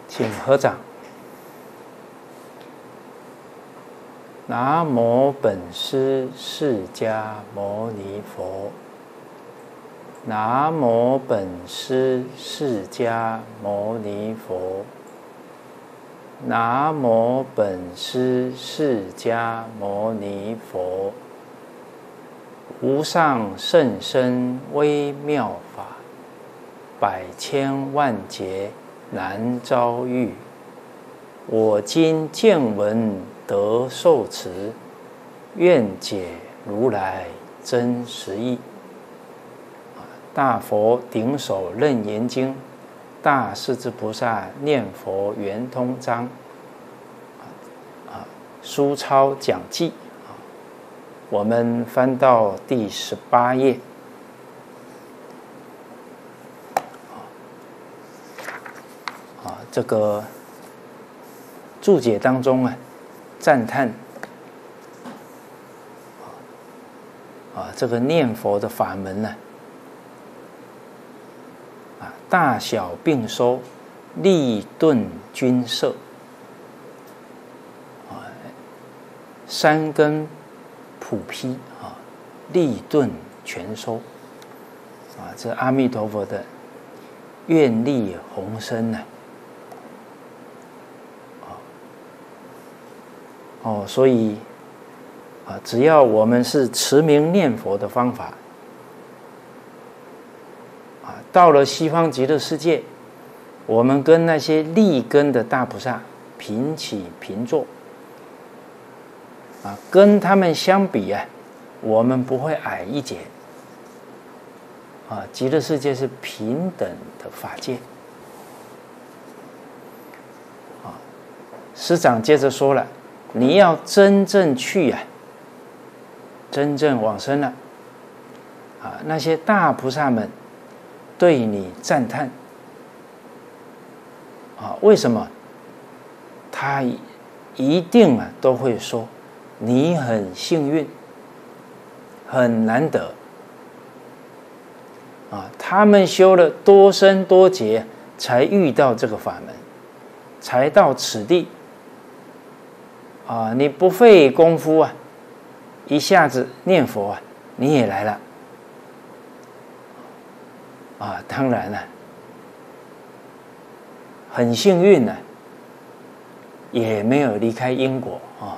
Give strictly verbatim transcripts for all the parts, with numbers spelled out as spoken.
请合掌。南无本师释迦牟尼佛。南无本师释迦牟尼佛。南无本师释迦牟尼佛。无上甚深微妙法，百千万劫难遭遇。我今见闻得受持，愿解如来真实义。大佛顶首楞严经，大势至菩萨念佛圆通章，啊，书抄讲记，我们翻到第十八页。啊，这个注解当中啊，赞叹啊，这个念佛的法门呢，啊，大小并收，利钝均摄，啊，三根普披啊，利钝全收，啊，这阿弥陀佛的愿力宏深呢。哦，所以啊，只要我们是持名念佛的方法，啊，到了西方极乐世界，我们跟那些立根的大菩萨平起平坐，啊，跟他们相比啊，我们不会矮一截。啊，极乐世界是平等的法界。啊，师长接着说了。你要真正去啊，真正往生了，啊，那些大菩萨们对你赞叹，啊，为什么？他一定啊都会说，你很幸运，很难得，啊，他们修了多生多劫，才遇到这个法门，才到此地。啊，你不费功夫啊，一下子念佛啊，你也来了。啊，当然了，很幸运呢、啊，也没有离开因果啊。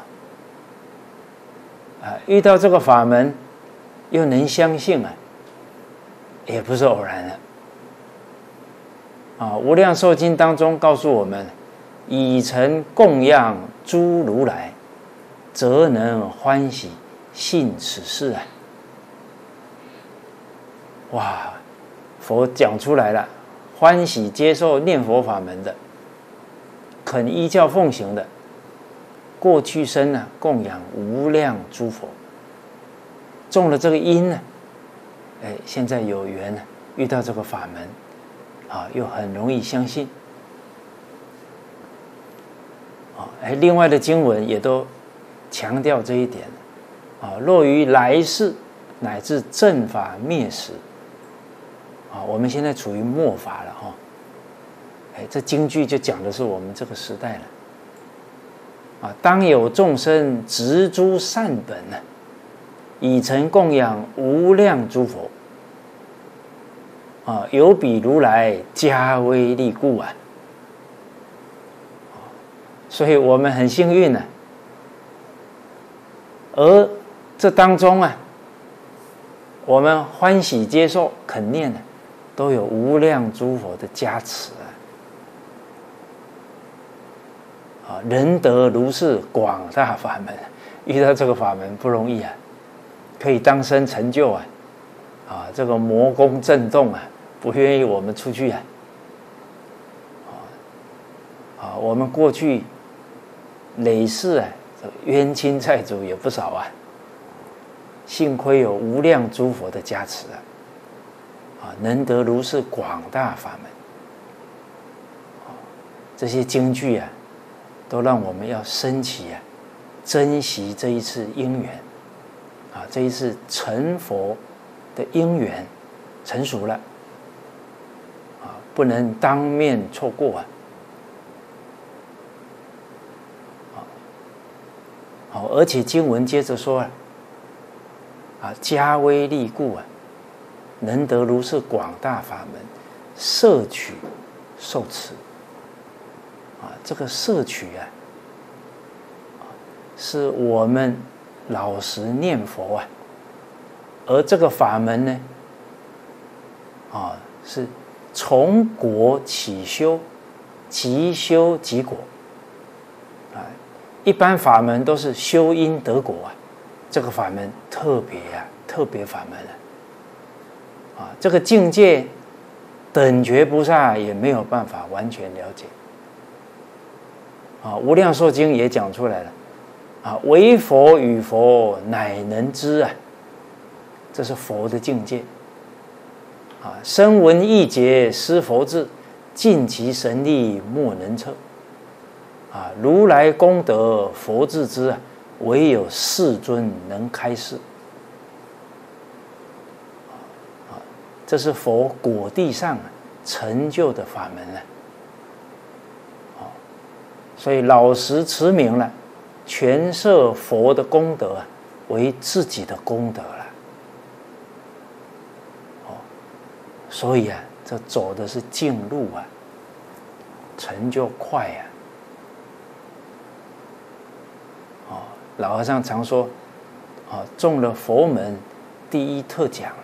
啊，遇到这个法门，又能相信啊，也不是偶然的。啊，《无量寿经》当中告诉我们。以诚供养诸如来，则能欢喜信此事啊！哇，佛讲出来了，欢喜接受念佛法门的，肯依教奉行的，过去生呢、啊、供养无量诸佛，中了这个因呢，哎，现在有缘呢，遇到这个法门，啊，又很容易相信。哎，另外的经文也都强调这一点啊。若于来世乃至正法灭时，啊，我们现在处于末法了哈。哎，这经句就讲的是我们这个时代了。啊，当有众生执诸善本呢，以诚供养无量诸佛。啊，有比如来加威力故啊。所以我们很幸运呢、啊，而这当中啊，我们欢喜接受、肯念呢、啊，都有无量诸佛的加持啊！啊，人得如是广大法门，遇到这个法门不容易啊，可以当生成就啊！啊，这个魔宫震动啊，不愿意我们出去啊！啊，我们过去。累世啊，冤亲债主也不少啊。幸亏有无量诸佛的加持啊，啊，能得如是广大法门。啊，这些经句啊，都让我们要升起啊，珍惜这一次因缘，啊，这一次成佛的因缘成熟了，啊，不能当面错过啊。 而且经文接着说啊，啊，加威利故啊，能得如是广大法门，摄取受持。啊，这个摄取啊，是我们老实念佛啊，而这个法门呢，啊，是从果起修，即修即果。啊，一般法门都是修因得果啊，这个法门特别啊，特别法门啊，啊，这个境界等觉菩萨也没有办法完全了解。啊，《无量寿经》也讲出来了，啊，唯佛与佛乃能知啊，这是佛的境界。啊，声闻意解思佛智，尽其神力莫能测。啊，如来功德佛自知啊，唯有世尊能开示。啊，这是佛果地上成就的法门了。所以老实持名了，全摄佛的功德啊，为自己的功德了。哦，所以啊，这走的是净路啊，成就快啊。哦，老和尚常说，啊，中了佛门第一特奖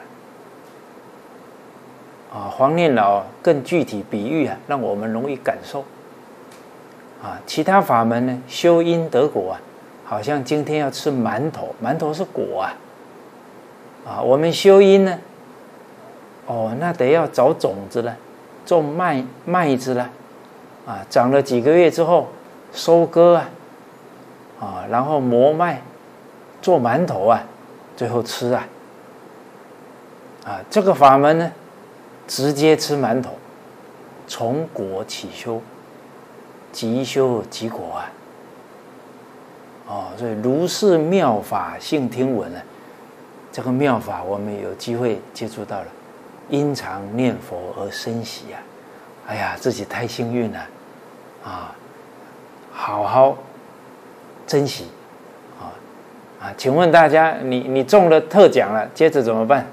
了。啊，黄念老更具体比喻啊，让我们容易感受。啊，其他法门呢，修因得果啊，好像今天要吃馒头，馒头是果啊。啊，我们修因呢，哦，那得要找种子了，种麦麦子了，啊，长了几个月之后收割啊，啊，然后磨麦，做馒头啊，最后吃啊。啊，这个法门呢，直接吃馒头，从果起修。即修即果啊！哦，所以如是妙法性听闻啊，这个妙法我们有机会接触到了，因常念佛而生喜啊！哎呀，自己太幸运了啊！好好珍惜啊啊！请问大家，你你中了特奖了，接着怎么办？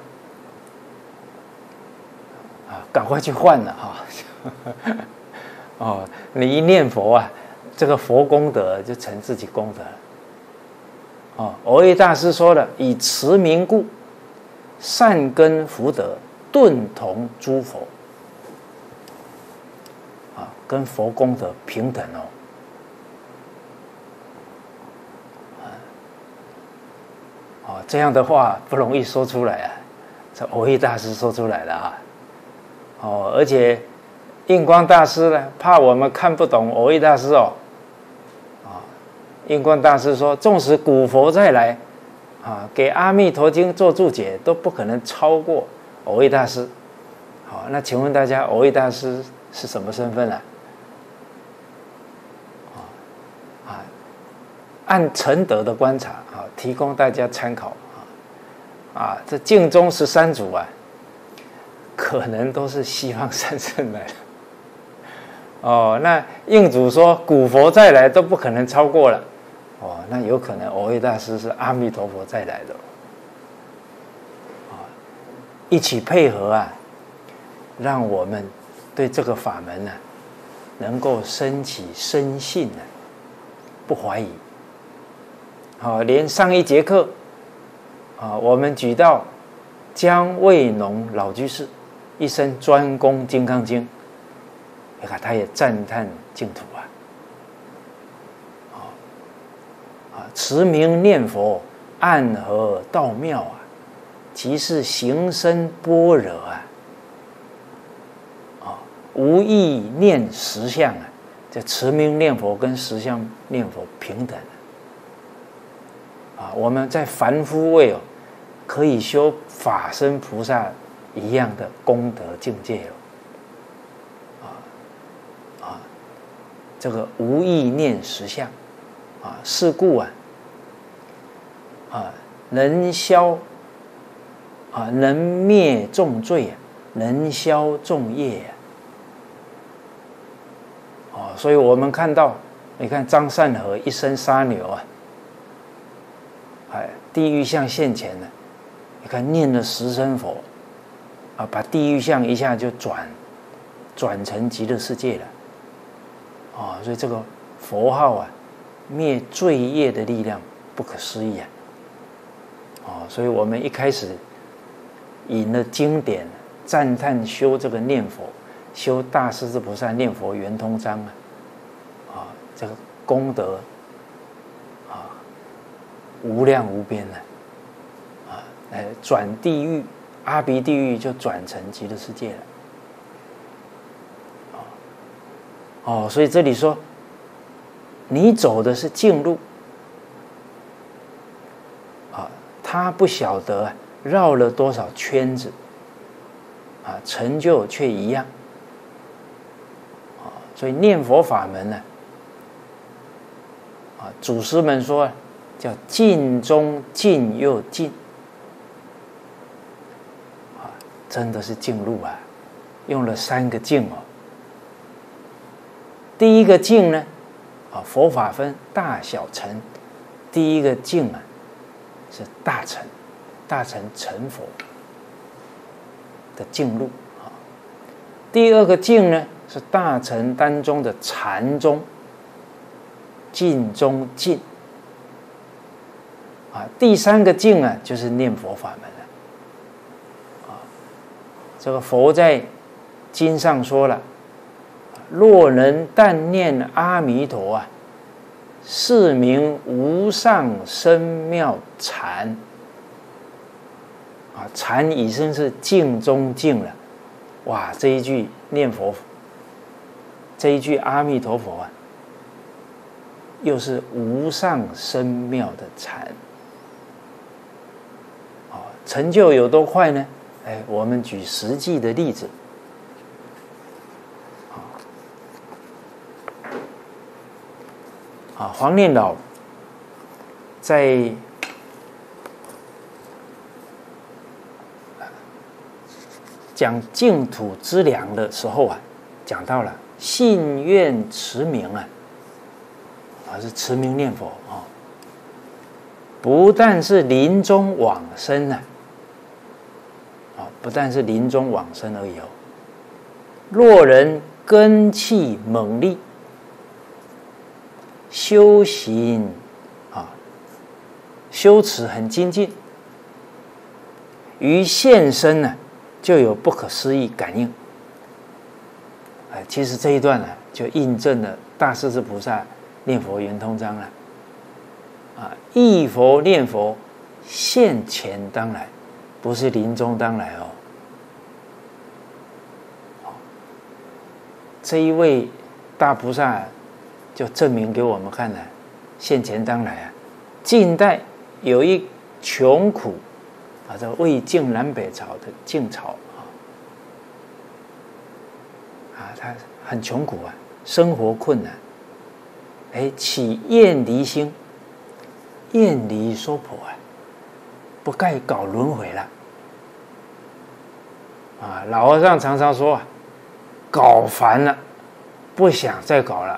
啊，赶快去换了哈！哦，你一念佛啊，这个佛功德就成自己功德了。哦，蕅益大师说了，以持名故，善根福德顿同诸佛。啊，跟佛功德平等哦。哦，这样的话不容易说出来啊，这蕅益大师说出来了啊。哦，而且。印光大师呢，怕我们看不懂蕅益大师哦，啊，印光大师说，纵使古佛再来，啊，给《阿弥陀经》做注解都不可能超过蕅益大师。好，那请问大家，蕅益大师是什么身份啊？啊，按承德的观察啊，提供大家参考啊，啊，这净宗十三祖啊，可能都是西方三圣来的。哦，那印祖说古佛再来都不可能超过了，哦，那有可能蕅益大师是阿弥陀佛再来的，啊，一起配合啊，让我们对这个法门呢、啊，能够升起深信呢、啊，不怀疑。好、哦，连上一节课，啊，我们举到姜卫农老居士一生专攻《金刚经》。你看，他也赞叹净土啊，啊啊，持名念佛，暗合道妙啊，即是行深般若啊，啊，无意念实相啊，这持名念佛跟实相念佛平等啊，我们在凡夫位哦，可以修法身菩萨一样的功德境界哦。这个无意念实相，啊，是故啊，啊，能消，啊，能灭众罪啊，能消众业啊，哦，所以我们看到，你看张善和一生杀牛啊， 哎，地狱相现前了，你看念了十声佛，啊，把地狱相一下就转转成极乐世界了，啊，所以这个佛号啊，灭罪业的力量不可思议啊，哦，所以我们一开始引了经典，赞叹修这个念佛，修大势至菩萨念佛圆通章啊，啊，这个功德啊无量无边的啊，来转地狱，阿鼻地狱就转成极乐世界了。哦，所以这里说，你走的是净路，啊，他不晓得绕了多少圈子，啊，成就却一样，啊，所以念佛法门呢，啊，祖师们说叫尽中尽又尽，啊，真的是净路啊，用了三个净哦。第一个净呢，啊，佛法分大小乘，第一个净啊是大乘，大乘成佛的净路啊。第二个净呢是大乘当中的禅宗，净中净啊。第三个净啊就是念佛法门了啊。这个佛在经上说了，若能但念阿弥陀啊，是名无上深妙禅啊！禅已经是净中净了，哇！这一句念佛，这一句阿弥陀佛啊，又是无上深妙的禅啊！成就有多快呢？哎，我们举实际的例子。啊，黄念老在讲净土之良的时候啊，讲到了信愿持名啊，啊是持名念佛啊，不但是临终往生啊，啊不但是临终往生而已哦，若人根气猛力，修行啊，修持很精进，于现身呢、啊，就有不可思议感应。哎，其实这一段呢、啊，就印证了大势至菩萨念佛圆通章了。啊，忆佛念佛，现前当来，不是临终当来哦。这一位大菩萨就证明给我们看了，现前当来啊。晋代有一穷苦啊，这魏晋南北朝的晋朝啊，啊，他很穷苦啊，生活困难，哎，起厌离心，厌离娑婆啊，不该搞轮回了啊。老和尚常常说啊，搞烦了，不想再搞了。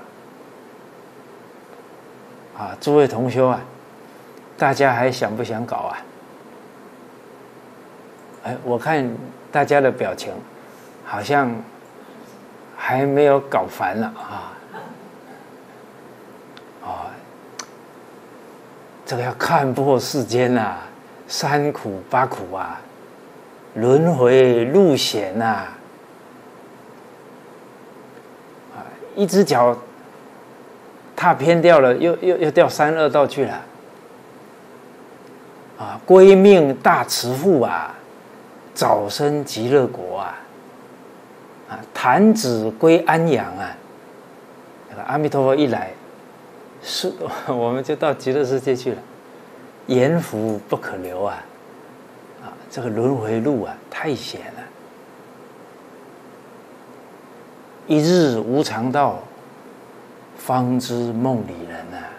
啊，诸位同修啊，大家还想不想搞啊？哎，我看大家的表情，好像还没有搞烦了啊。啊，这个要看破世间啊，三苦八苦啊，轮回路险呐，啊，一只脚踏偏掉了，又又又掉三恶道去了，啊，归命大慈父啊，早生极乐国啊，啊，弹指归安阳啊，那个阿弥陀佛一来，是我们就到极乐世界去了，阎浮不可留啊，啊，这个轮回路啊太险了，一日无常道，方知梦里人啊，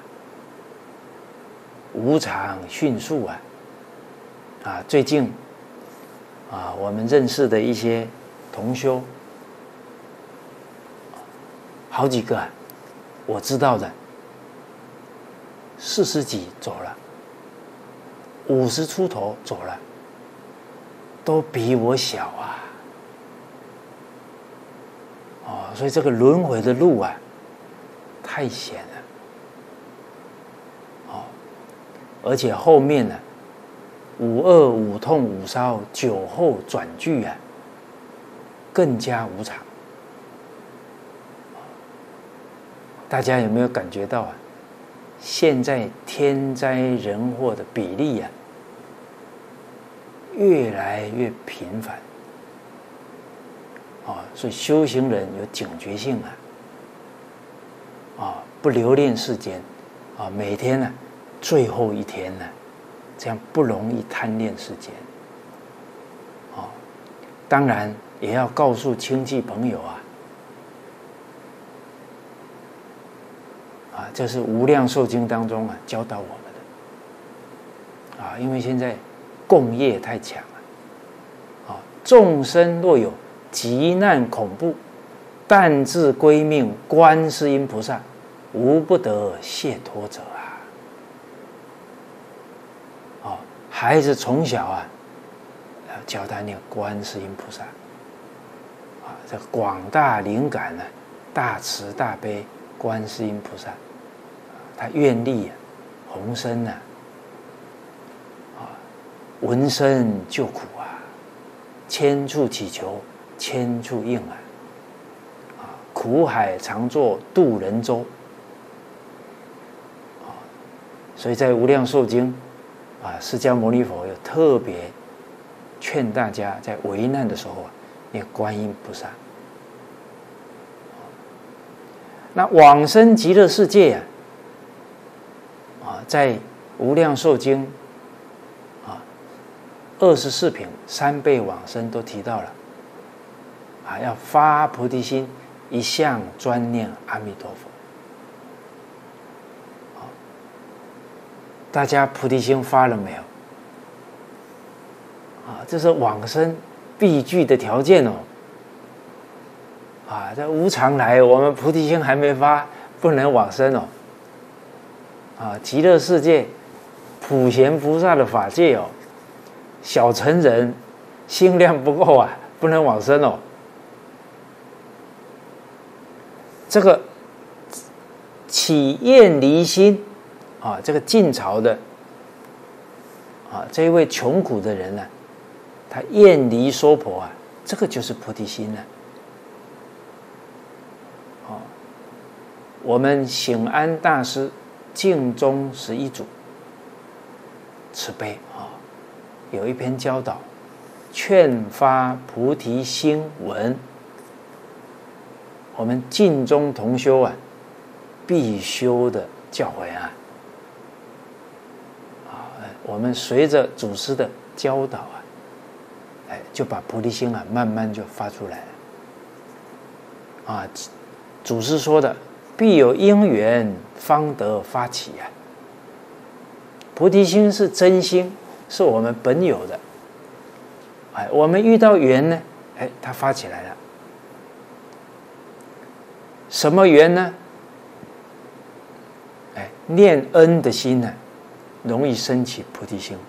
无常迅速啊，啊，最近啊，我们认识的一些同修，好几个、啊，我知道的，四十几走了， 五十出头走了，都比我小啊。哦，所以这个轮回的路啊，太险了。哦，而且后面呢、啊，五恶五痛五烧酒后转聚啊，更加无常。大家有没有感觉到啊？现在天灾人祸的比例啊，越来越频繁。啊、哦，所以修行人有警觉性啊，啊、哦，不留恋世间，啊、哦，每天呢、啊，最后一天呢、啊，这样不容易贪恋世间。哦，当然也要告诉亲戚朋友啊，啊，这是《无量寿经》当中啊教导我们的。啊，因为现在共业太强了，啊，众生若有急难恐怖，但自归命观世音菩萨，无不得解脱者啊！哦，孩子从小啊，要教他念观世音菩萨，啊，这广大灵感呢、啊，大慈大悲观世音菩萨，他愿力啊，宏深啊，啊，闻声救苦啊，千处祈求。千处应啊！啊，苦海常作渡人舟啊！所以在《无量寿经》啊，释迦牟尼佛有特别劝大家在危难的时候啊，念观音菩萨。那往生极乐世界啊，啊，在《无量寿经》啊二十四品三倍往生都提到了。啊，要发菩提心，一向专念阿弥陀佛。大家菩提心发了没有？啊，这是往生必具的条件哦。啊，这无常来，我们菩提心还没发，不能往生哦。啊，极乐世界普贤菩萨的法界哦，小乘人心量不够啊，不能往生哦。这个起厌离心啊，这个晋朝的啊这一位穷苦的人呢、啊，他厌离娑婆啊，这个就是菩提心了、啊。哦，我们醒安大师净宗十一祖慈悲啊，有一篇教导劝发菩提心文。我们净宗同修啊，必修的教诲啊，啊，我们随着祖师的教导啊，哎，就把菩提心啊，慢慢就发出来了。啊，祖师说的，必有因缘方得发起啊。菩提心是真心，是我们本有的。哎，我们遇到缘呢，哎，它发起来了。什么缘呢？哎，念恩的心呢，容易升起菩提心。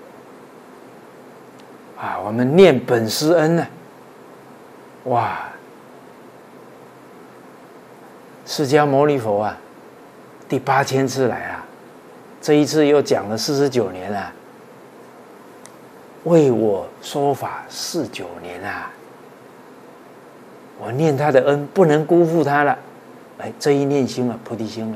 啊，我们念本师恩呢，哇！释迦牟尼佛啊，第八千次来啊，这一次又讲了四十九年啊，为我说法四九年啊。我念他的恩，不能辜负他了。哎，这一念心啊，菩提心了。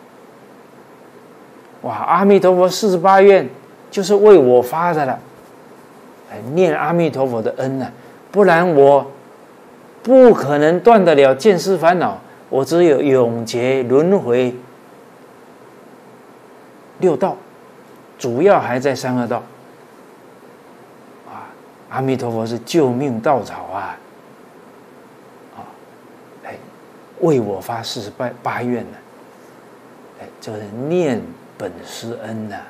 哇，阿弥陀佛四十八愿就是为我发的了。哎，念阿弥陀佛的恩呢、啊，不然我不可能断得了见思烦恼，我只有永劫轮回六道，主要还在三恶道。啊，阿弥陀佛是救命稻草啊！为我发四十八八愿呢，哎，这是念本师恩呐、啊。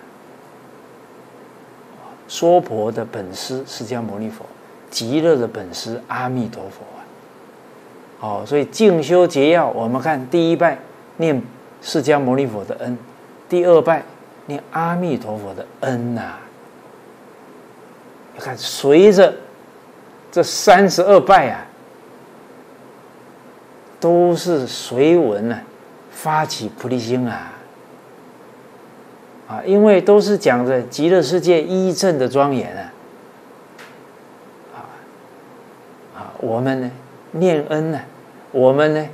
娑婆的本师释迦牟尼佛，极乐的本师阿弥陀佛啊。哦，所以静修结要，我们看第一拜念释迦牟尼佛的恩，第二拜念阿弥陀佛的恩呐、啊。 你看，随着这三十二拜啊，都是随文啊发起菩提心啊，啊，因为都是讲着极乐世界一正的庄严啊，啊啊，我们呢念恩呢、啊，我们呢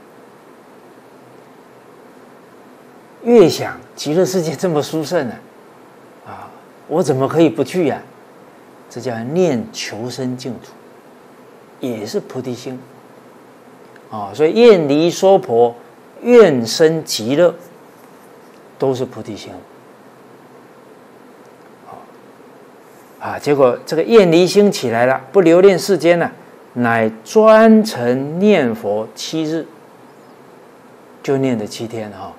越想极乐世界这么殊胜呢、啊，啊，我怎么可以不去呀、啊？这叫念求生净土，也是菩提心啊。所以愿离娑婆，愿生极乐，都是菩提心。啊，结果这个愿离心起来了，不留恋世间了、啊，乃专程念佛七日，就念了七天哈、哦。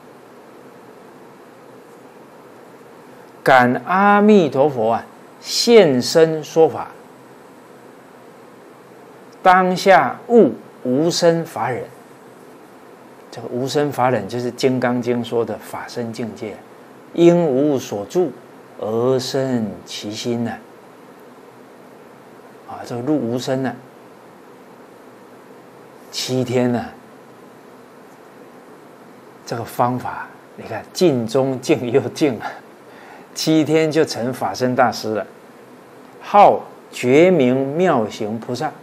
感阿弥陀佛啊！现身说法，当下悟无生法忍。这个无生法忍就是《金刚经》说的法身境界，因无所住而生其心呢、啊。啊，这个入无生呢、啊，七天呢、啊，这个方法，你看静中静又静啊。七天就成法身大师了，号觉明妙行菩萨。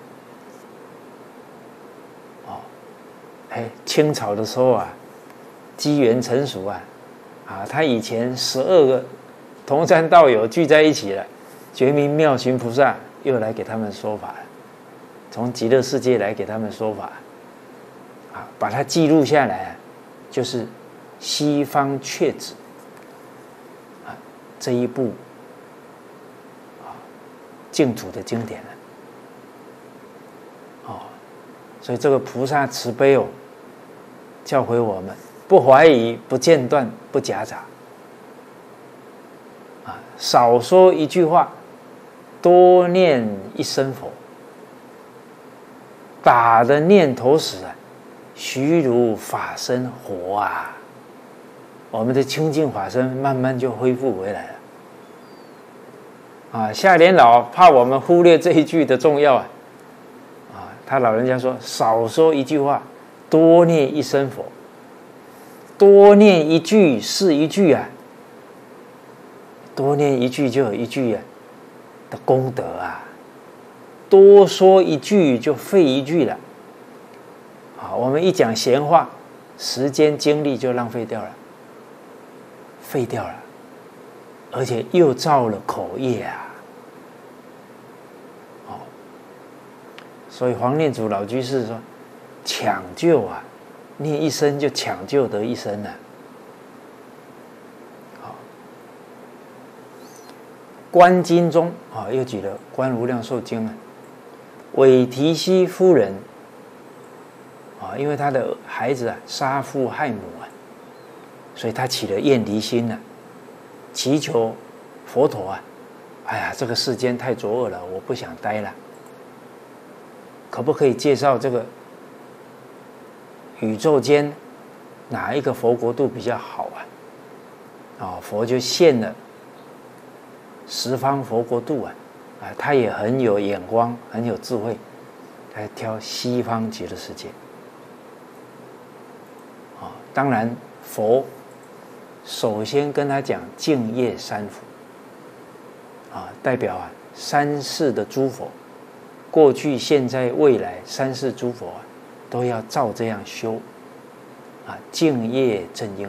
哦，哎，清朝的时候啊，机缘成熟啊，啊，他以前十二个同参道友聚在一起了，觉明妙行菩萨又来给他们说法了，从极乐世界来给他们说法，啊，把它记录下来，就是西方阙子。这一部啊净土的经典了，哦，所以这个菩萨慈悲哦，教诲我们不怀疑、不间断、不夹杂，啊，少说一句话，多念一声佛，打的念头时啊，须如法身活啊。我们的清净法身慢慢就恢复回来了，啊！夏莲老怕我们忽略这一句的重要啊，啊，他老人家说少说一句话，多念一声佛，多念一句是一句啊，多念一句就有一句啊的功德啊，多说一句就废一句了，啊，我们一讲闲话，时间精力就浪费掉了。废掉了，而且又造了口业啊！哦，所以黄念祖老居士说：“抢救啊，念一声就抢救得一生啊！”好，《观经》中啊，又举了《观无量寿经》啊，韦提希夫人啊，因为他的孩子啊杀父害母啊。所以他起了厌离心了、啊，祈求佛陀啊，哎呀，这个世间太浊恶了，我不想待了，可不可以介绍这个宇宙间哪一个佛国度比较好啊？哦，佛就现了十方佛国度啊，啊，他也很有眼光，很有智慧，来挑西方极乐世界。啊、哦，当然佛。首先跟他讲净业三福，啊，代表啊三世的诸佛，过去、现在、未来三世诸佛啊，都要照这样修，啊，净业正因，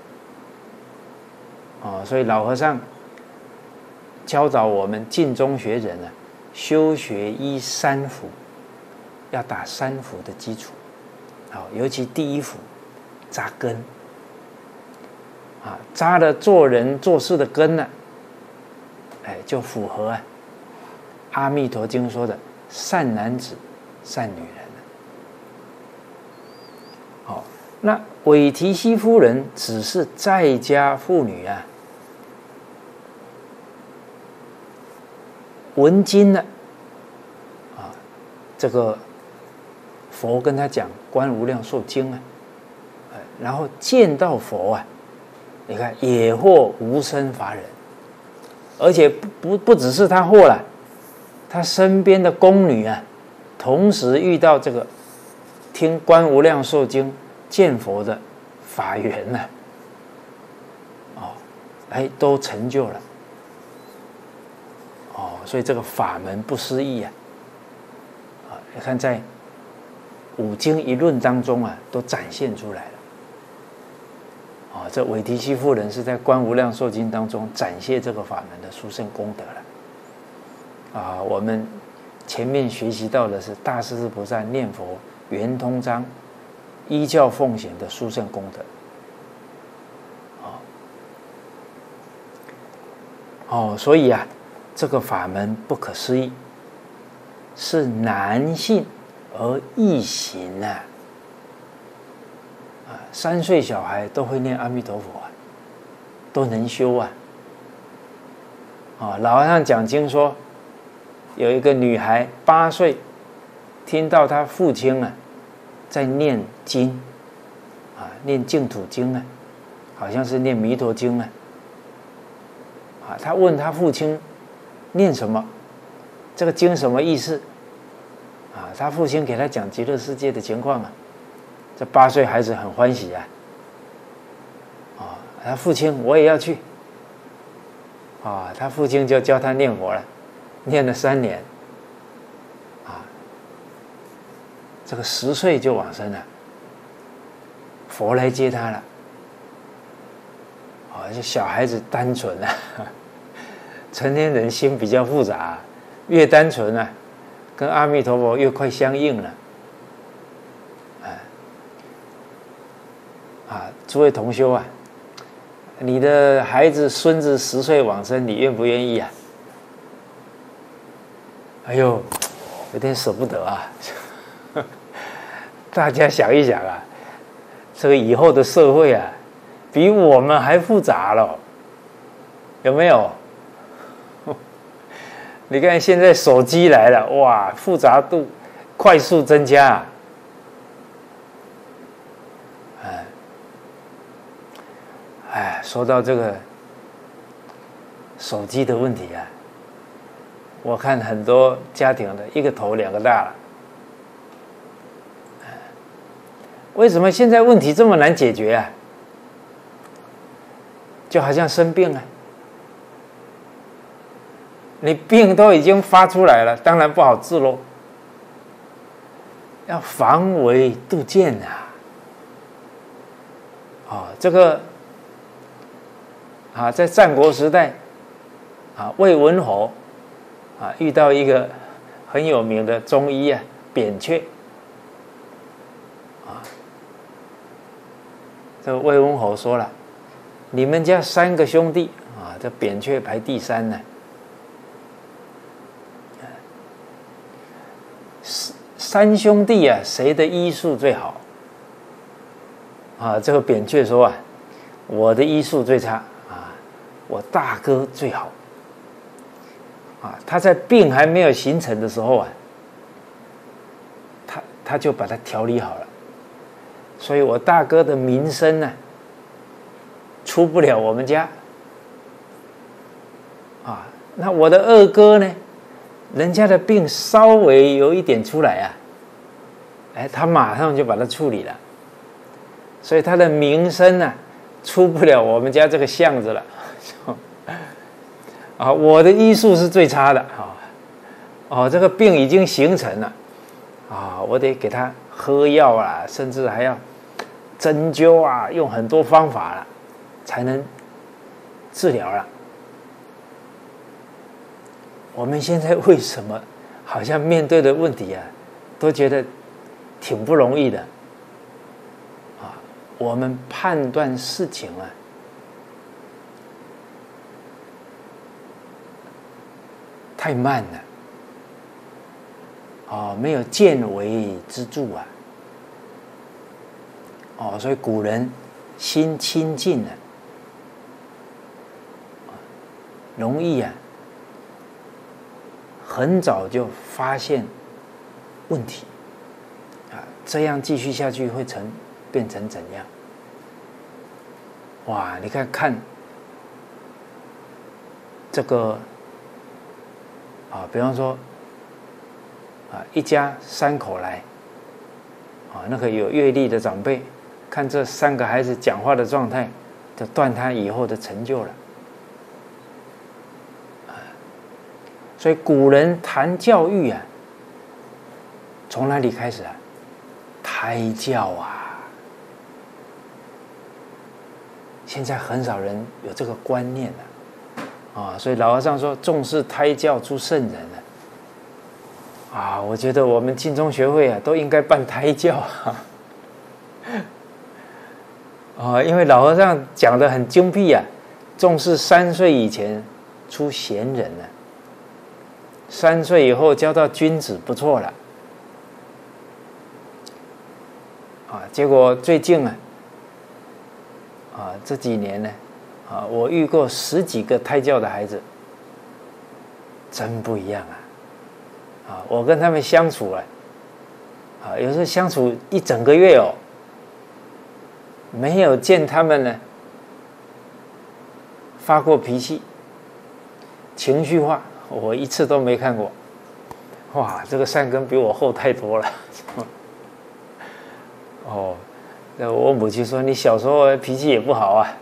啊，所以老和尚教导我们尽中学人啊，修学依三福，要打三福的基础，好，尤其第一福扎根。啊，扎了做人做事的根呢、啊，哎，就符合啊《阿弥陀经》说的善男子、善女人好、哦，那韦提希夫人只是在家妇女啊，闻经呢，啊，这个佛跟他讲《观无量寿经》啊，然后见到佛啊。你看，也获无生法忍， 而且不不不只是他祸了，他身边的宫女啊，同时遇到这个听观无量寿经见佛的法缘呢、啊，哦，哎，都成就了，哦，所以这个法门不思议啊，啊，你看在五经一论当中啊，都展现出来了。啊、哦，这韦提希夫人是在《观无量寿经》当中展现这个法门的殊胜功德了。啊，我们前面学习到的是大势至菩萨念佛圆通章依教奉行的殊胜功德。哦，哦，所以啊，这个法门不可思议，是难信而易行啊。三岁小孩都会念阿弥陀佛啊，都能修啊。啊，老和尚讲经说，有一个女孩八岁，听到她父亲啊在念经，啊，念净土经啊，好像是念弥陀经啊。啊，她问她父亲念什么，这个经什么意思？啊，她父亲给她讲极乐世界的情况啊。这八岁孩子很欢喜啊！啊、哦，他父亲我也要去。啊、哦，他父亲就教他念佛了，念了三年，啊，这个十岁就往生了，佛来接他了。啊、哦，这小孩子单纯啊，成年人心比较复杂，越单纯啊，跟阿弥陀佛越快相应了。啊，诸位同修啊，你的孩子、孙子十岁往生，你愿不愿意啊？哎呦，有点舍不得啊！大家想一想啊，这个以后的社会啊，比我们还复杂了，有没有？你看现在手机来了，哇，复杂度快速增加啊！哎，说到这个手机的问题啊，我看很多家庭的一个头两个大了。为什么现在问题这么难解决啊？就好像生病啊，你病都已经发出来了，当然不好治喽，要防微杜渐啊。哦，这个。啊，在战国时代，啊，魏文侯啊遇到一个很有名的中医啊，扁鹊。啊，这个魏文侯说了，你们家三个兄弟啊，这扁鹊排第三呢。三兄弟啊，谁的医术最好？啊，这个扁鹊说啊，我的医术最差。我大哥最好啊！他在病还没有形成的时候啊，他他就把它调理好了，所以我大哥的名声呢、啊，出不了我们家啊。那我的二哥呢，人家的病稍微有一点出来啊，哎，他马上就把它处理了，所以他的名声呢、啊，出不了我们家这个巷子了。啊，我的医术是最差的啊！哦，这个病已经形成了啊，我得给他喝药啊，甚至还要针灸啊，用很多方法了，才能治疗了。我们现在为什么好像面对的问题啊，都觉得挺不容易的啊？我们判断事情啊，太慢了，哦，没有见微知著啊，哦，所以古人心清净了，容易啊，很早就发现问题啊，这样继续下去会成变成怎样？哇，你看看这个啊，比方说啊，一家三口来啊，那个有阅历的长辈，看这三个孩子讲话的状态，就断他以后的成就了。所以古人谈教育啊，从哪里开始啊？胎教啊！现在很少人有这个观念了啊，所以老和尚说重视胎教出圣人了啊。我觉得我们净宗学会啊都应该办胎教啊，啊，因为老和尚讲得很精辟啊，重视三岁以前出贤人了。三岁以后教到君子不错了，啊，结果最近啊，啊这几年呢，啊我遇过十几个胎教的孩子，真不一样啊，啊我跟他们相处啊，啊有时候相处一整个月哦，没有见他们呢发过脾气，情绪化。我一次都没看过，哇，这个善根比我厚太多了。哦，那我母亲说你小时候脾气也不好啊。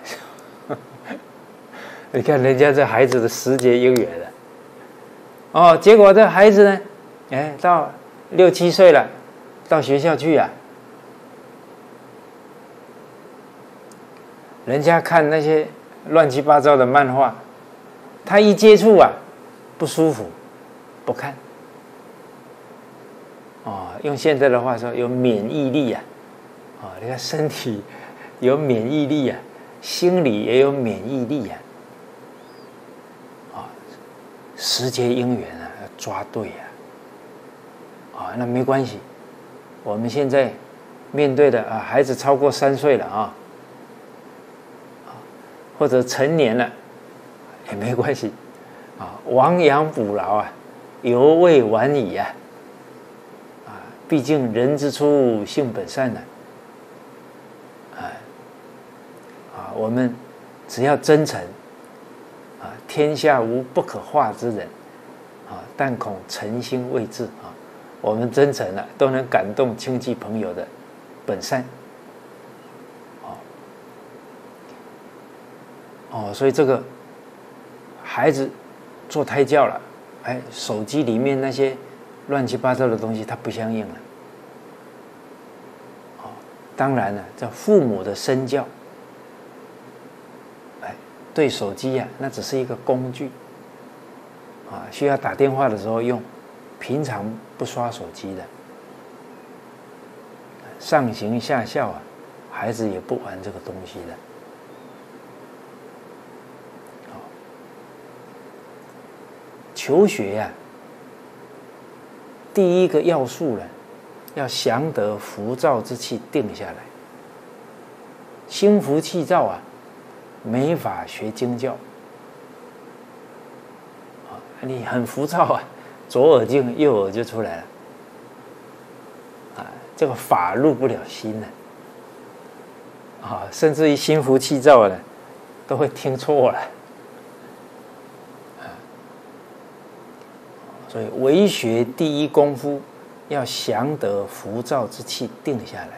你看人家这孩子的时节因缘了，哦，结果这孩子呢，哎，到六七岁了，到学校去啊，人家看那些乱七八糟的漫画，他一接触啊。不舒服，不看。哦，用现在的话说，有免疫力啊，啊、哦，你看身体有免疫力啊，心理也有免疫力啊，啊、哦，时节因缘啊，要抓对啊，啊、哦，那没关系，我们现在面对的啊，孩子超过三岁了啊，或者成年了，也没关系。啊，亡羊补牢啊，犹未晚矣啊！啊，毕竟人之初，性本善呢、啊。啊，啊，我们只要真诚，啊，天下无不可化之人，啊，但恐诚心未至啊。我们真诚了、啊，都能感动亲戚朋友的本善。哦，哦，所以这个孩子。做胎教了，哎，手机里面那些乱七八糟的东西，它不相应了。哦，当然了，这父母的身教，哎，对手机呀、啊，那只是一个工具，啊，需要打电话的时候用，平常不刷手机的。上行下效啊，孩子也不玩这个东西的。求学呀、啊，第一个要素呢，要降得浮躁之气定下来。心浮气躁啊，没法学经教。啊，你很浮躁啊，左耳进右耳就出来了。啊，这个法入不了心呢。啊，甚至于心浮气躁呢，都会听错了。所以为学第一功夫，要降得浮躁之气定下来。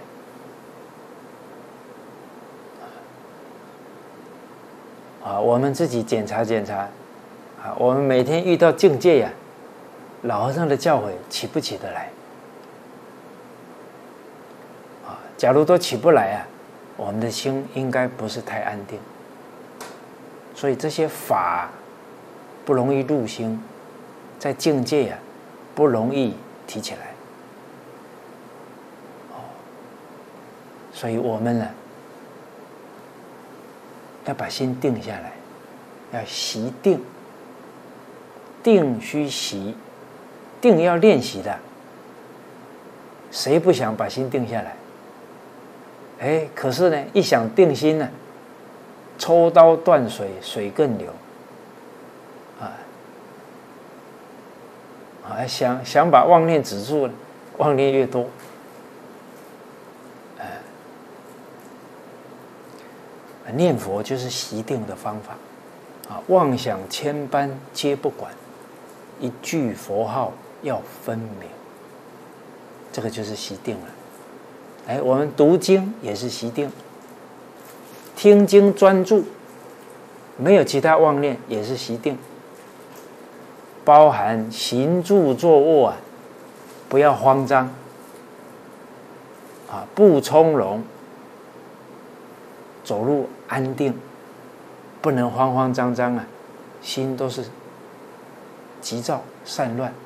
啊，我们自己检查检查，啊，我们每天遇到境界呀、啊，老和尚的教诲起不起得来？啊，假如都起不来啊，我们的心应该不是太安定。所以这些法不容易入心。在境界啊，不容易提起来。哦，所以我们呢，要把心定下来，要习定。定须习，定要练习的。谁不想把心定下来？哎，可是呢，一想定心呢，抽刀断水，水更流。啊，想想把妄念止住，妄念越多，呃，念佛就是习定的方法。 啊，妄想千般皆不管，一句佛号要分明。这个就是习定了。哎，我们读经也是习定，听经专注，没有其他妄念也是习定。包含行住坐卧啊，不要慌张啊，不从容，走路安定，不能慌慌张张啊，心都是急躁散乱，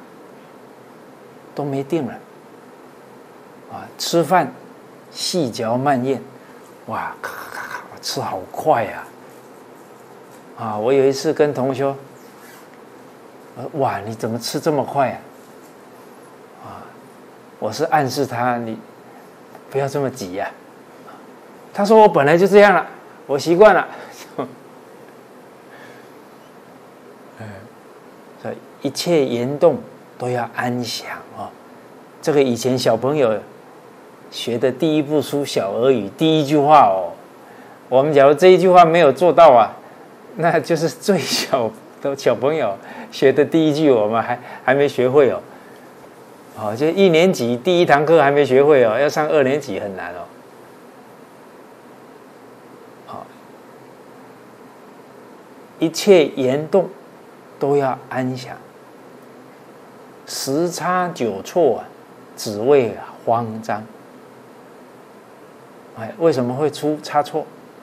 都没定了啊。吃饭细嚼慢咽，哇，咔咔咔，吃好快呀！啊，我有一次跟同修，哇，你怎么吃这么快呀？啊，我是暗示他，你不要这么急呀。他说我本来就这样了，我习惯了。所以一切言动都要安详哦。这个以前小朋友学的第一部书《小儿语》第一句话哦，我们假如这一句话没有做到啊，那就是最小的小朋友学的第一句，我们还还没学会哦。哦，就一年级第一堂课还没学会哦，要上二年级很难哦。好，一切言动都要安详，十差九错啊，只为慌张。哎，为什么会出差错？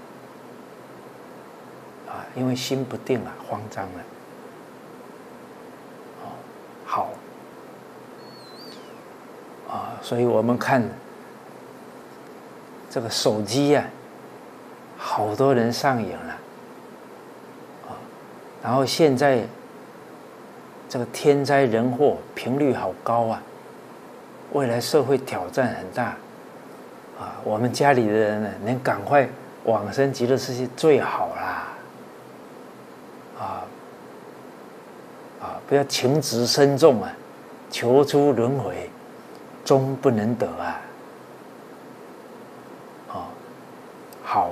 啊，因为心不定啊，慌张了。哦，好。啊，所以我们看这个手机啊，好多人上瘾了。啊，然后现在这个天灾人祸频率好高啊，未来社会挑战很大。啊，我们家里的人呢，能赶快往生极乐世界最好啦！啊啊，不要情执深重啊，求出轮回，终不能得啊！哦，好，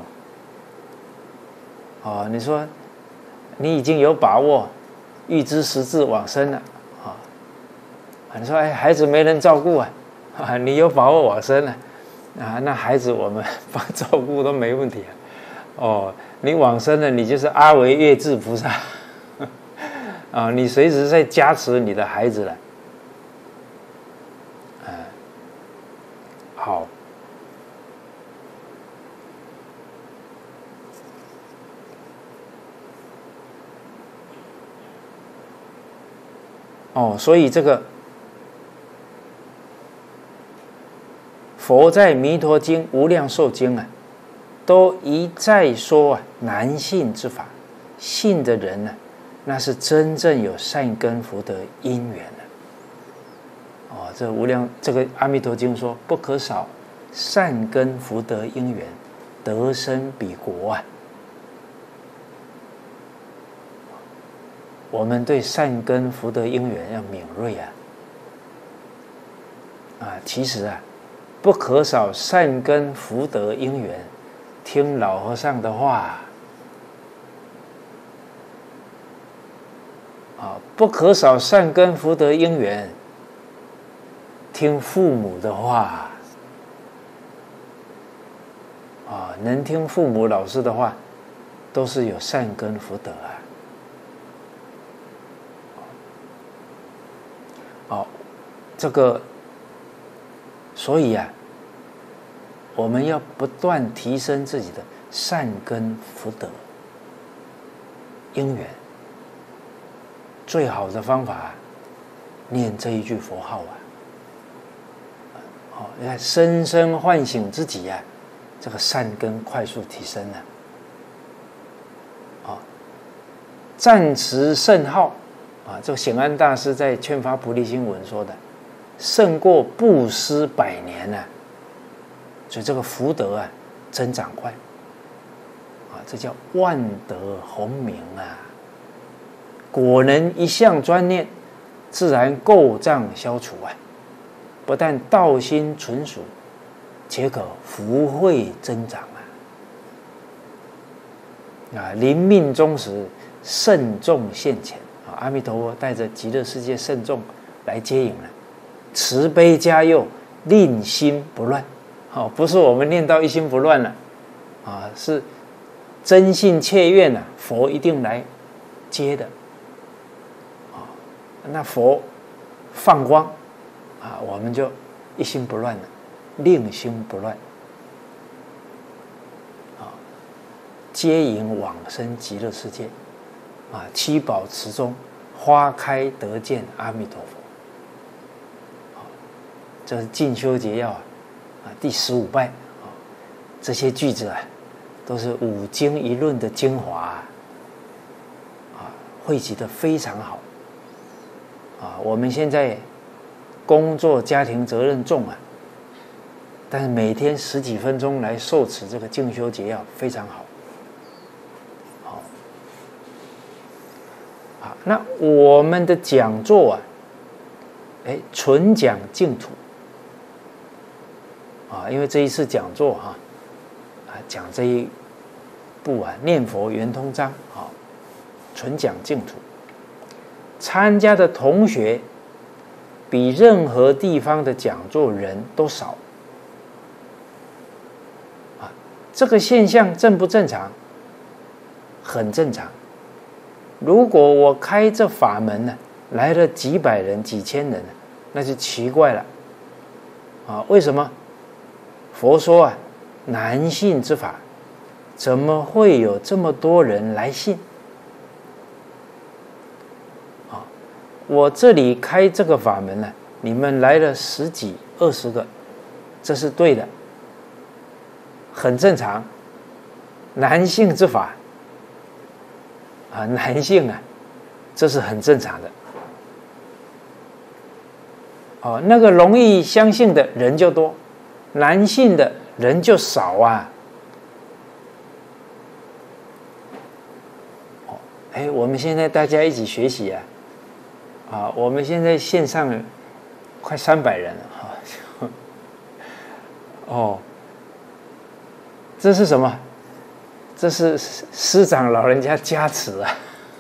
哦，你说你已经有把握，预知时至往生了啊！你说哎，孩子没人照顾啊，啊，你有把握往生了。啊，那孩子我们帮照顾都没问题啊。哦，你往生了，你就是阿维月智菩萨啊，你随时在加持你的孩子了。啊，好。哦，所以这个。佛在《弥陀经》《无量寿经》啊，都一再说啊，难信之法，信的人呢、啊，那是真正有善根福德因缘的。哦，这无量这个《阿弥陀经》说，不可少善根福德因缘，得生彼国啊。我们对善根福德因缘要敏锐啊。啊，其实啊。不可少善根福德因缘，听老和尚的话啊，不可少善根福德因缘，听父母的话啊，能听父母老师的话，都是有善根福德啊。哦，这个。所以啊，我们要不断提升自己的善根福德因缘。最好的方法，念这一句佛号啊，哦，你看深深唤醒自己啊，这个善根快速提升了。哦，赞持圣号啊，这个显安大师在《劝发菩提心文》说的。胜过布施百年呢、啊，所以这个福德啊增长快啊，这叫万德洪明啊。果能一向专念，自然垢障消除啊，不但道心纯熟，且可福慧增长啊。 啊，临命终时，慎重现前啊！阿弥陀佛带着极乐世界圣众来接引了，慈悲加佑，令心不乱。哦，不是我们念到一心不乱了，啊，是真信切愿啊，佛一定来接的。啊，那佛放光啊，我们就一心不乱了，令心不乱。接引往生极乐世界，啊，七宝池中花开得见阿弥陀佛。这是进修节要啊，啊第十五拜啊，这些句子啊，都是五经一论的精华啊，啊汇集得非常好。啊，我们现在工作家庭责任重啊，但是每天十几分钟来受持这个进修节要非常好。那我们的讲座啊，哎，纯讲净土啊，因为这一次讲座哈、啊，啊，讲这一部啊《念佛圆通章》啊，纯讲净土。参加的同学比任何地方的讲座人都少啊，这个现象正不正常？很正常。如果我开这法门呢，来了几百人、几千人，那就奇怪了，啊，为什么？佛说啊，难信之法，怎么会有这么多人来信？啊，我这里开这个法门呢，你们来了十几、二十个，这是对的，很正常。难信之法。啊，男性啊，这是很正常的。哦，那个容易相信的人就多，男性的人就少啊。哦，哎，我们现在大家一起学习啊，啊，我们现在线上快三百人了哈。哦，这是什么？这是师长老人家加持啊！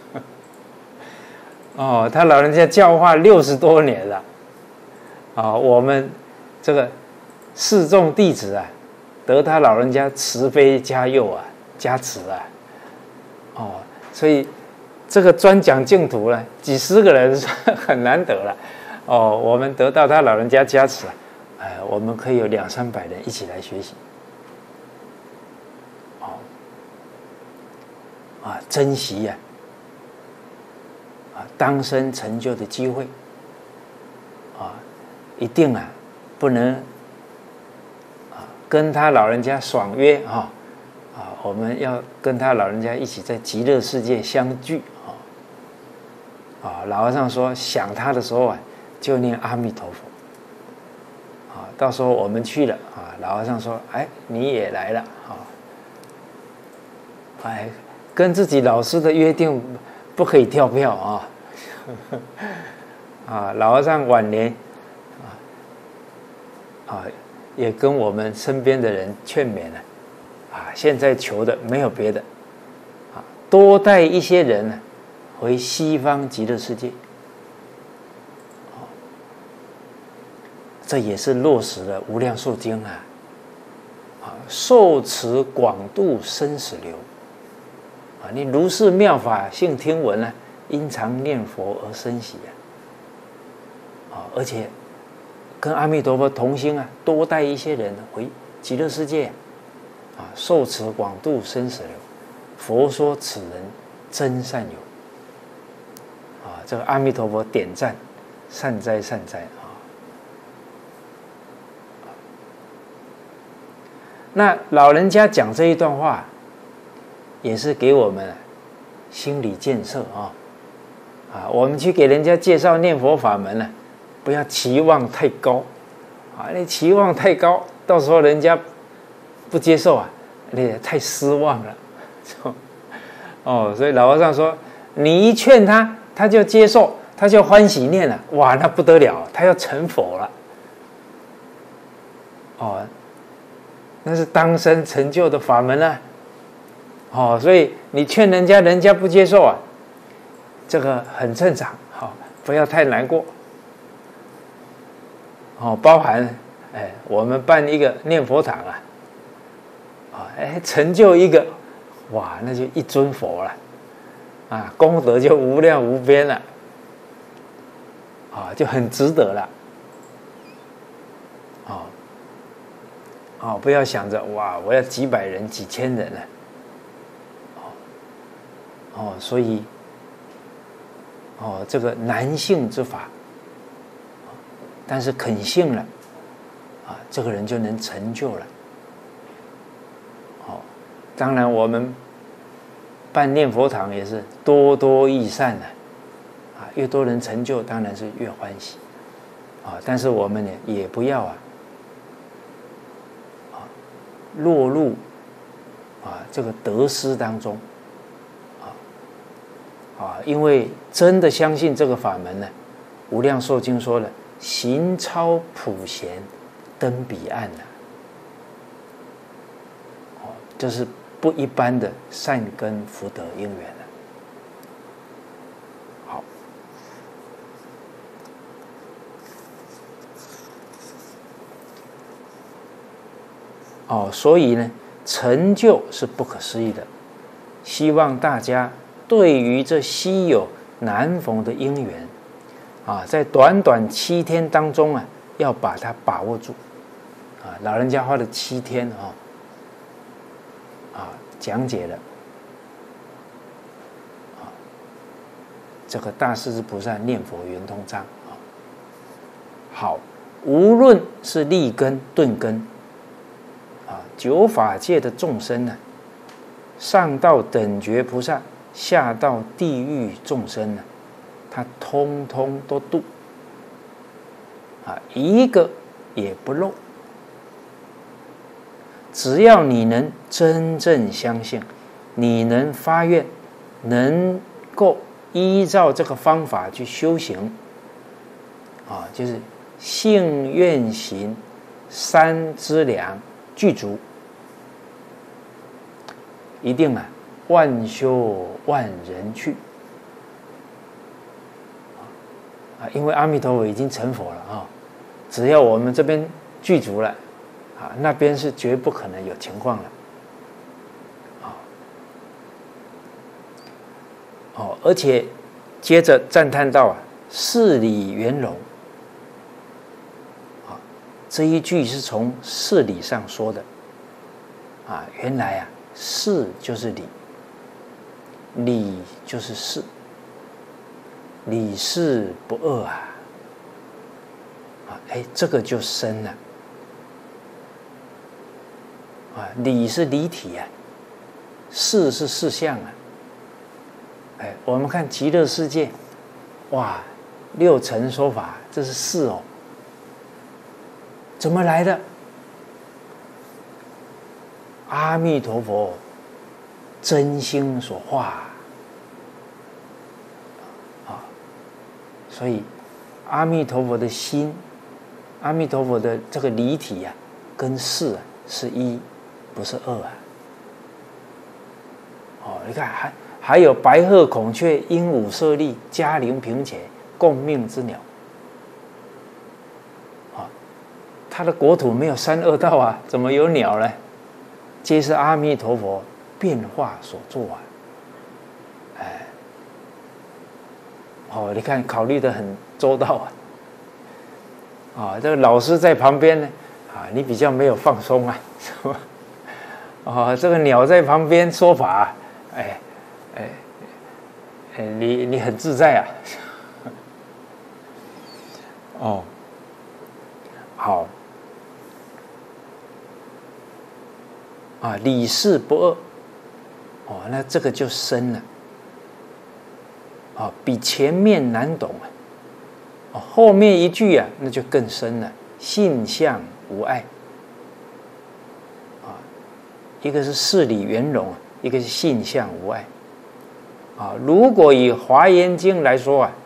哦，他老人家教化六十多年了，啊、哦，我们这个示众弟子啊，得他老人家慈悲加佑啊，加持啊，哦，所以这个专讲净土呢，几十个人很难得了，哦，我们得到他老人家加持啊，哎，我们可以有两三百人一起来学习。啊，珍惜呀、啊，啊，当生成就的机会，啊，一定啊，不能啊跟他老人家爽约啊，啊，我们要跟他老人家一起在极乐世界相聚啊，啊，老和尚说想他的时候啊，就念阿弥陀佛，啊，到时候我们去了啊，老和尚说，哎，你也来了啊，哎。跟自己老师的约定不可以跳票啊！啊，老和尚晚年啊啊，也跟我们身边的人劝勉了啊，现在求的没有别的啊，多带一些人呢回西方极乐世界，这也是落实了《无量寿经》啊，啊，受持广度生死流。啊，你如是妙法性听闻呢、啊，因常念佛而生喜啊！啊，而且跟阿弥陀佛同心啊，多带一些人回极乐世界啊，受持广度生死流。佛说此人真善友啊！这个阿弥陀佛点赞，善哉善哉啊！那老人家讲这一段话。也是给我们心理建设啊，啊，我们去给人家介绍念佛法门呢、啊，不要期望太高，啊，你期望太高，到时候人家不接受啊，你也太失望了，哦，所以老和尚说，你一劝他，他就接受，他就欢喜念了，哇，那不得了，他要成佛了，哦，那是当生成就的法门啊。 哦，所以你劝人家，人家不接受啊，这个很正常，好、哦，不要太难过。哦，包含哎，我们办一个念佛堂啊，啊、哦，哎，成就一个，哇，那就一尊佛了，啊，功德就无量无边了，啊、哦，就很值得了。哦，哦，不要想着哇，我要几百人、几千人了。哦，所以，哦，这个难信之法，但是肯信了，啊，这个人就能成就了。哦，当然我们办念佛堂也是多多益善的，啊，越多人成就，当然是越欢喜，啊，但是我们呢也不要啊，啊，落入啊这个得失当中。啊，因为真的相信这个法门呢，《无量寿经》说了，行超普贤，登彼岸呐、啊。哦，这是不一般的善根福德因缘了、啊。好，哦，所以呢，成就是不可思议的，希望大家。对于这稀有难逢的因缘，啊，在短短七天当中啊，要把它把握住，啊，老人家花了七天啊，啊，讲解了，啊，这个大势至菩萨念佛圆通章啊，好，无论是立根顿根，啊，九法界的众生呢、啊，上到等觉菩萨。下到地狱众生呢，他通通都度，啊，一个也不漏。只要你能真正相信，你能发愿，能够依照这个方法去修行，啊，就是信愿行三资粮具足，一定啊。万修万人去啊！因为阿弥陀佛已经成佛了啊，只要我们这边具足了啊，那边是绝不可能有情况了啊！哦，而且接着赞叹到啊，事理圆融啊，这一句是从事理上说的啊，原来啊，事就是理。理就是事，理事不二啊！啊，哎，这个就深了啊！理是理体啊，事是事相啊！哎，我们看极乐世界，哇，六尘说法，这是事哦，怎么来的？阿弥陀佛。真心所化啊，所以阿弥陀佛的心，阿弥陀佛的这个离体啊，跟事啊是一，不是二啊。哦，你看还还有白鹤、孔雀、鹦鹉、舍利、嘉陵、平且共命之鸟，啊，它的国土没有三恶道啊，怎么有鸟呢？皆是阿弥陀佛。变化所做啊，哎，哦，你看考虑得很周到啊，啊，这个老师在旁边呢，啊，你比较没有放松啊，是吧？哦，这个鸟在旁边说法，哎，哎，哎，你你很自在啊，哦，好，啊，理事不二。哦，那这个就深了，啊、哦，比前面难懂啊，哦，后面一句啊，那就更深了，性相无碍，啊、哦，一个是事理圆融，一个是性相无碍，啊、哦，如果以华严经来说啊，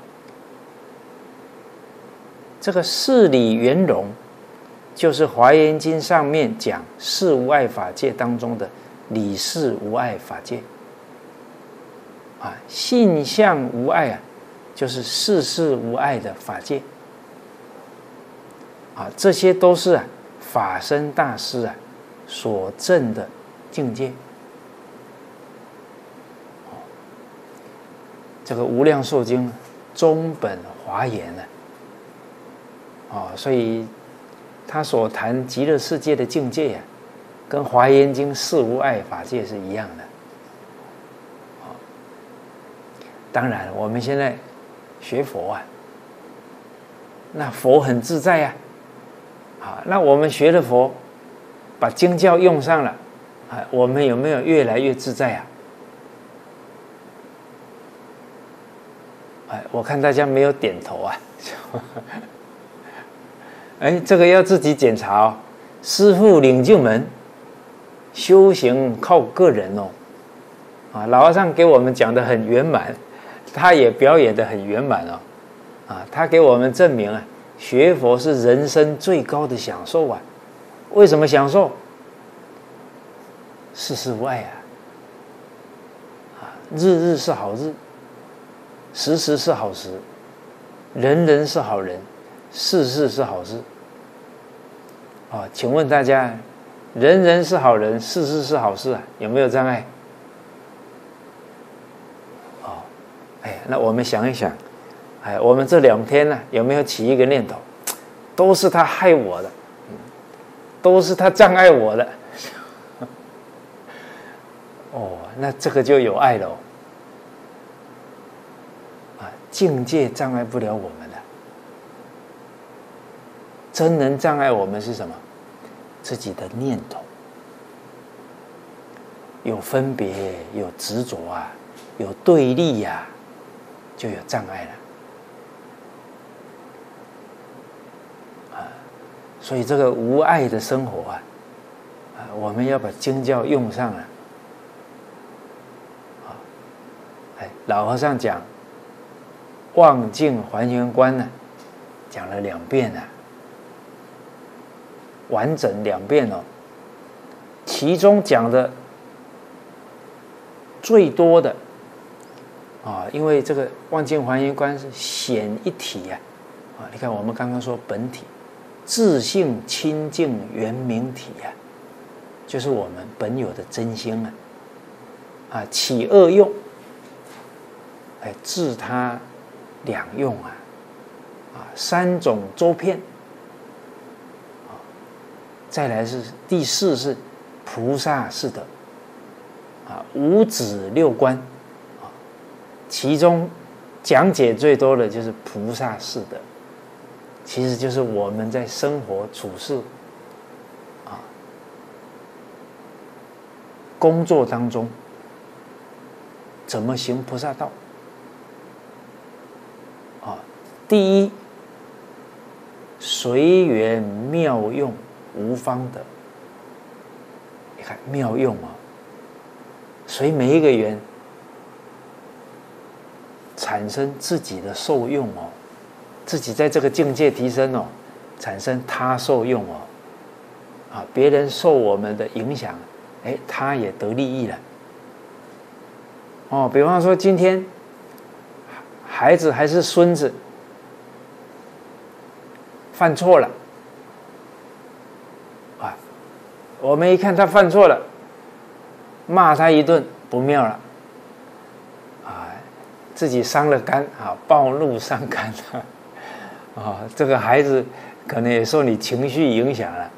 这个事理圆融，就是华严经上面讲事无碍法界当中的理事无碍法界。啊，性相无碍啊，就是事事无碍的法界。啊，这些都是啊法身大师啊所证的境界。这个《无量寿经》中本华严呢，啊，所以他所谈极乐世界的境界呀、啊，跟《华严经》事无碍法界是一样的。啊，当然我们现在学佛啊，那佛很自在呀、啊，啊，那我们学了佛，把经教用上了，啊，我们有没有越来越自在啊？哎，我看大家没有点头啊。哎，这个要自己检查哦。师父领进门，修行靠个人哦。啊，老和尚给我们讲的很圆满，他也表演的很圆满哦。啊，他给我们证明啊，学佛是人生最高的享受啊。为什么享受？事事无碍啊。啊，日日是好日。时时是好时，人人是好人，事事是好事。哦，请问大家，人人是好人，事事是好事啊，有没有障碍？哦，哎，那我们想一想，哎，我们这两天呢，有没有起一个念头，都是他害我的，都是他障碍我的？哦，那这个就有爱了哦。境界障碍不了我们的，真能障碍我们是什么？自己的念头，有分别，有执着啊，有对立呀、啊，就有障碍了。啊，所以这个无爱的生活啊，啊，我们要把经教用上了。啊，哎，老和尚讲。望境还原观呢，讲了两遍呢、啊，完整两遍哦。其中讲的最多的啊，因为这个望境还原观是显一体呀、啊，啊，你看我们刚刚说本体，自性清净圆明体呀、啊，就是我们本有的真心啊，啊，起恶用，哎，治他。两用啊，啊，三种周遍，啊，再来是第四是菩萨是德，啊，五指六观，啊，其中讲解最多的就是菩萨是德，其实就是我们在生活处事，啊，工作当中怎么行菩萨道。第一，随缘妙用无方得。你看妙用啊，随每一个缘产生自己的受用哦，自己在这个境界提升哦，产生他受用哦，啊，别人受我们的影响，哎，他也得利益了。哦，比方说今天孩子还是孙子。犯错了，啊，我们一看他犯错了，骂他一顿不妙了，啊，自己伤了肝啊，暴怒伤肝啊，啊，这个孩子可能也受你情绪影响了，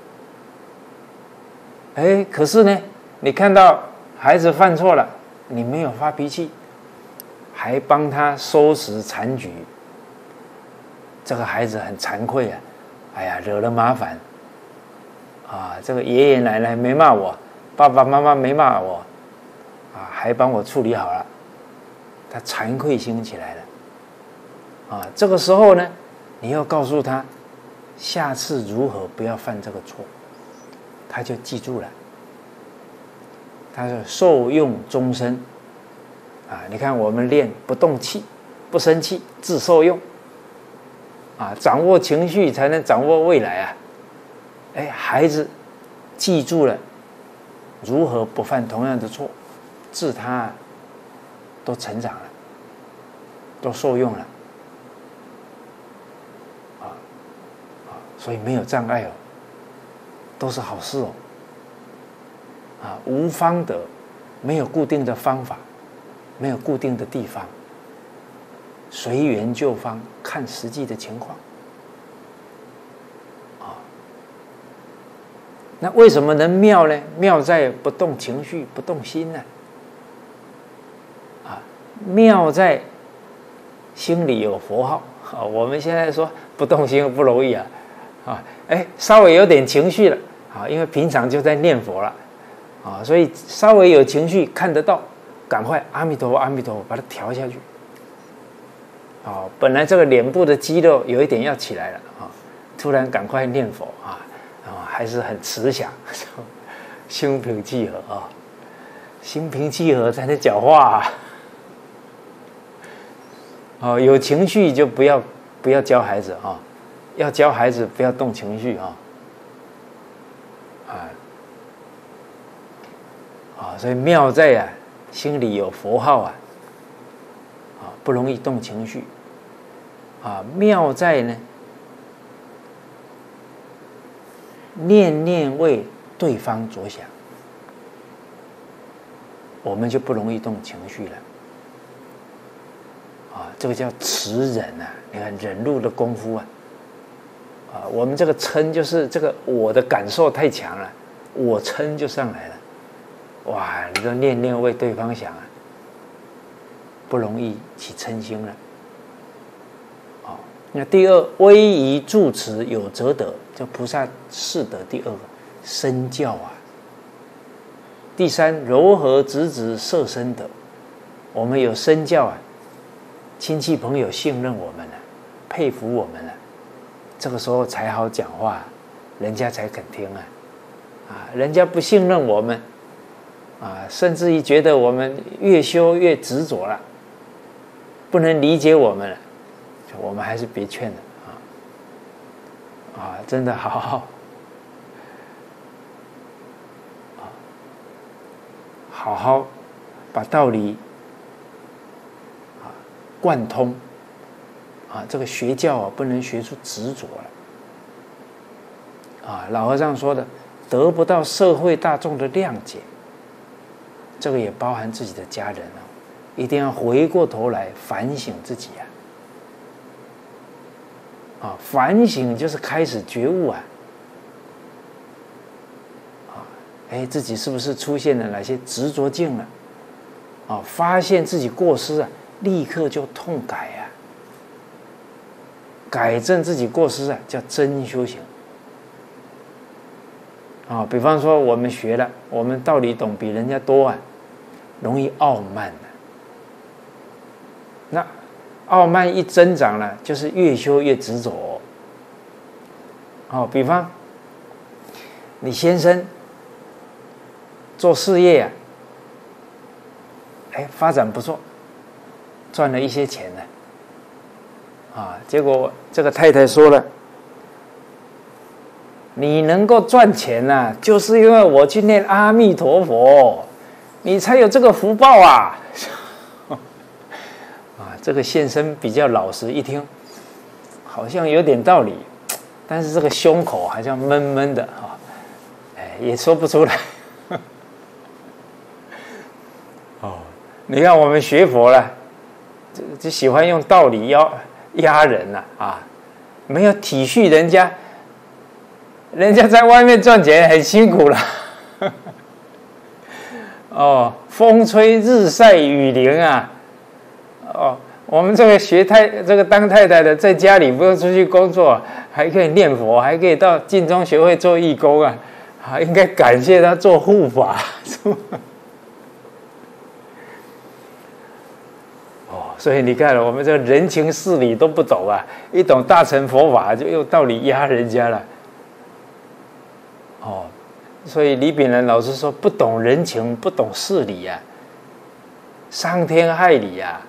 哎，可是呢，你看到孩子犯错了，你没有发脾气，还帮他收拾残局，这个孩子很惭愧啊。哎呀，惹了麻烦啊！这个爷爷奶奶没骂我，爸爸妈妈没骂我，啊，还帮我处理好了，他惭愧心起来了，啊，这个时候呢，你要告诉他，下次如何不要犯这个错，他就记住了，他是受用终身，啊，你看我们练不动气，不生气，自受用。啊，掌握情绪才能掌握未来啊！哎，孩子记住了如何不犯同样的错，自他都成长了，都受用了，啊啊，所以没有障碍哦，都是好事哦。啊，无方得，没有固定的方法，没有固定的地方，随缘就方，看实际的情况。啊，那为什么能妙呢？妙在不动情绪，不动心呢？啊，妙在心里有佛号。啊，我们现在说不动心不容易啊，啊，哎，稍微有点情绪了，啊，因为平常就在念佛了。啊，所以稍微有情绪看得到，赶快阿弥陀佛，阿弥陀佛，把它调下去。啊，本来这个脸部的肌肉有一点要起来了啊，突然赶快念佛啊，啊，还是很慈祥，心平气和啊，心平气和才能讲话啊。哦，有情绪就不要不要教孩子啊，要教孩子不要动情绪啊。啊。啊，所以妙在啊，心里有佛号啊，啊，不容易动情绪，啊，妙在呢，念念为对方着想，我们就不容易动情绪了，啊，这个叫持忍啊，你看忍辱的功夫啊，啊，我们这个嗔就是这个我的感受太强了，我嗔就上来了。哇，你都念念为对方想啊，不容易起嗔心了。哦，那第二，威仪住持有则得，这菩萨四德第二个身教啊。第三，柔和直直摄身德，我们有身教啊，亲戚朋友信任我们了、啊，佩服我们了、啊，这个时候才好讲话，人家才肯听啊。啊，人家不信任我们。啊，甚至于觉得我们越修越执着了，不能理解我们了，我们还是别劝了啊！啊，真的好好啊，好好把道理啊贯通啊，这个学教啊，不能学出执着了啊！老和尚说的，得不到社会大众的谅解。这个也包含自己的家人哦，一定要回过头来反省自己啊！啊，反省就是开始觉悟啊！啊，哎，自己是不是出现了哪些执着境了？啊，发现自己过失啊，立刻就痛改啊，改正自己过失啊，叫真修行。啊，比方说我们学了，我们道理懂比人家多啊，容易傲慢的。那傲慢一增长了，就是越修越执着。哦，比方你先生做事业啊，哎，发展不错，赚了一些钱呢。啊，结果这个太太说了。你能够赚钱呐、啊，就是因为我去念阿弥陀佛，你才有这个福报啊！啊，这个现身比较老实，一听好像有点道理，但是这个胸口好像闷闷的啊，哎，也说不出来。哦，你看我们学佛了，就就喜欢用道理压压人呐 啊, 啊，没有体恤人家。人家在外面赚钱很辛苦了，哦，风吹日晒雨淋啊，哦，我们这个学太这个当太太的，在家里不用出去工作，还可以念佛，还可以到净宗学会做义工啊，啊，应该感谢他做护法。哦，所以你看了，我们这个人情事理都不懂啊，一懂大乘佛法就用道理压人家了。哦，所以李炳南老师说，不懂人情，不懂事理呀、啊，伤天害理呀、啊。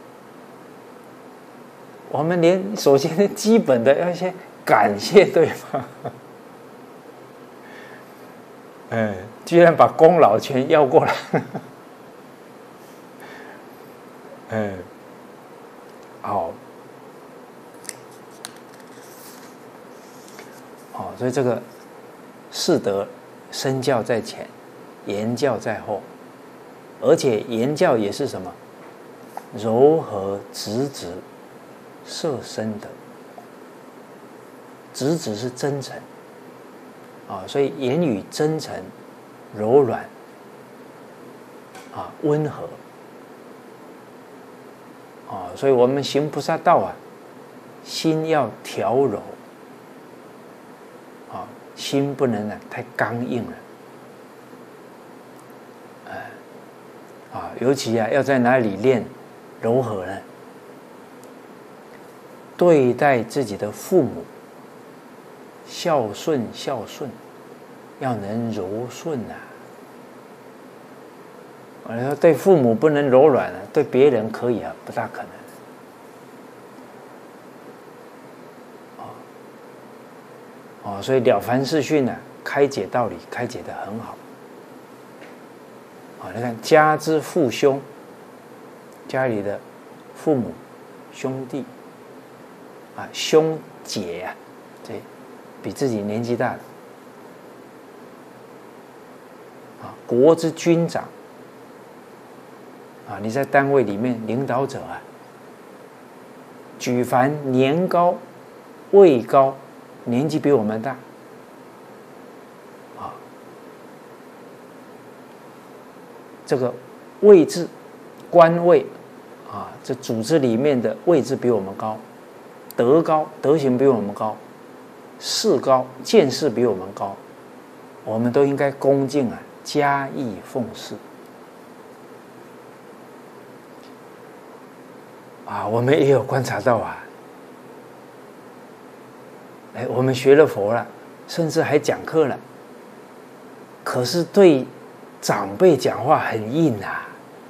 我们连首先基本的要先感谢对方。哎， 居然把功劳全要过来。嗯，好，好，所以这个士德身教在前，言教在后，而且言教也是什么？柔和直直摄身德。直直是真诚啊，所以言语真诚、柔软啊，温和啊，所以我们行菩萨道啊，心要调柔啊，心不能呢太刚硬了，哎啊，尤其啊要在哪里练柔和呢？对待自己的父母。孝顺孝顺，要能柔顺啊！我说对父母不能柔软啊，对别人可以啊，不大可能。哦，哦，所以《了凡四训》呢，开解道理开解得很好。啊、哦，你看家之父兄，家里的父母、兄弟啊、兄姐啊，这。比自己年纪大的啊，国之军长啊，你在单位里面领导者啊，举凡年高、位高、年纪比我们大啊，这个位置、官位啊，这组织里面的位置比我们高，德高，德行比我们高。势高，见识比我们高，我们都应该恭敬啊，加以奉事啊。我们也有观察到啊，哎，我们学了佛了，甚至还讲课了，可是对长辈讲话很硬啊。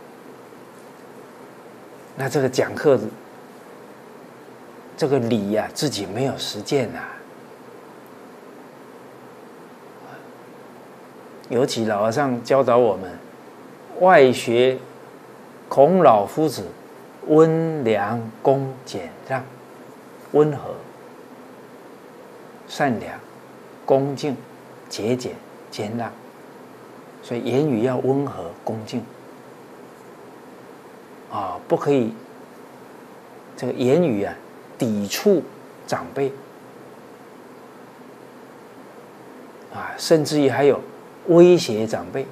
那这个讲课的这个理呀、啊，自己没有实践啊。尤其老和尚教导我们，外学孔老夫子温良恭俭让，温和、善良、恭敬、节俭、谦让，所以言语要温和恭敬啊，不可以这个言语啊抵触长辈啊，甚至于还有。威胁长辈，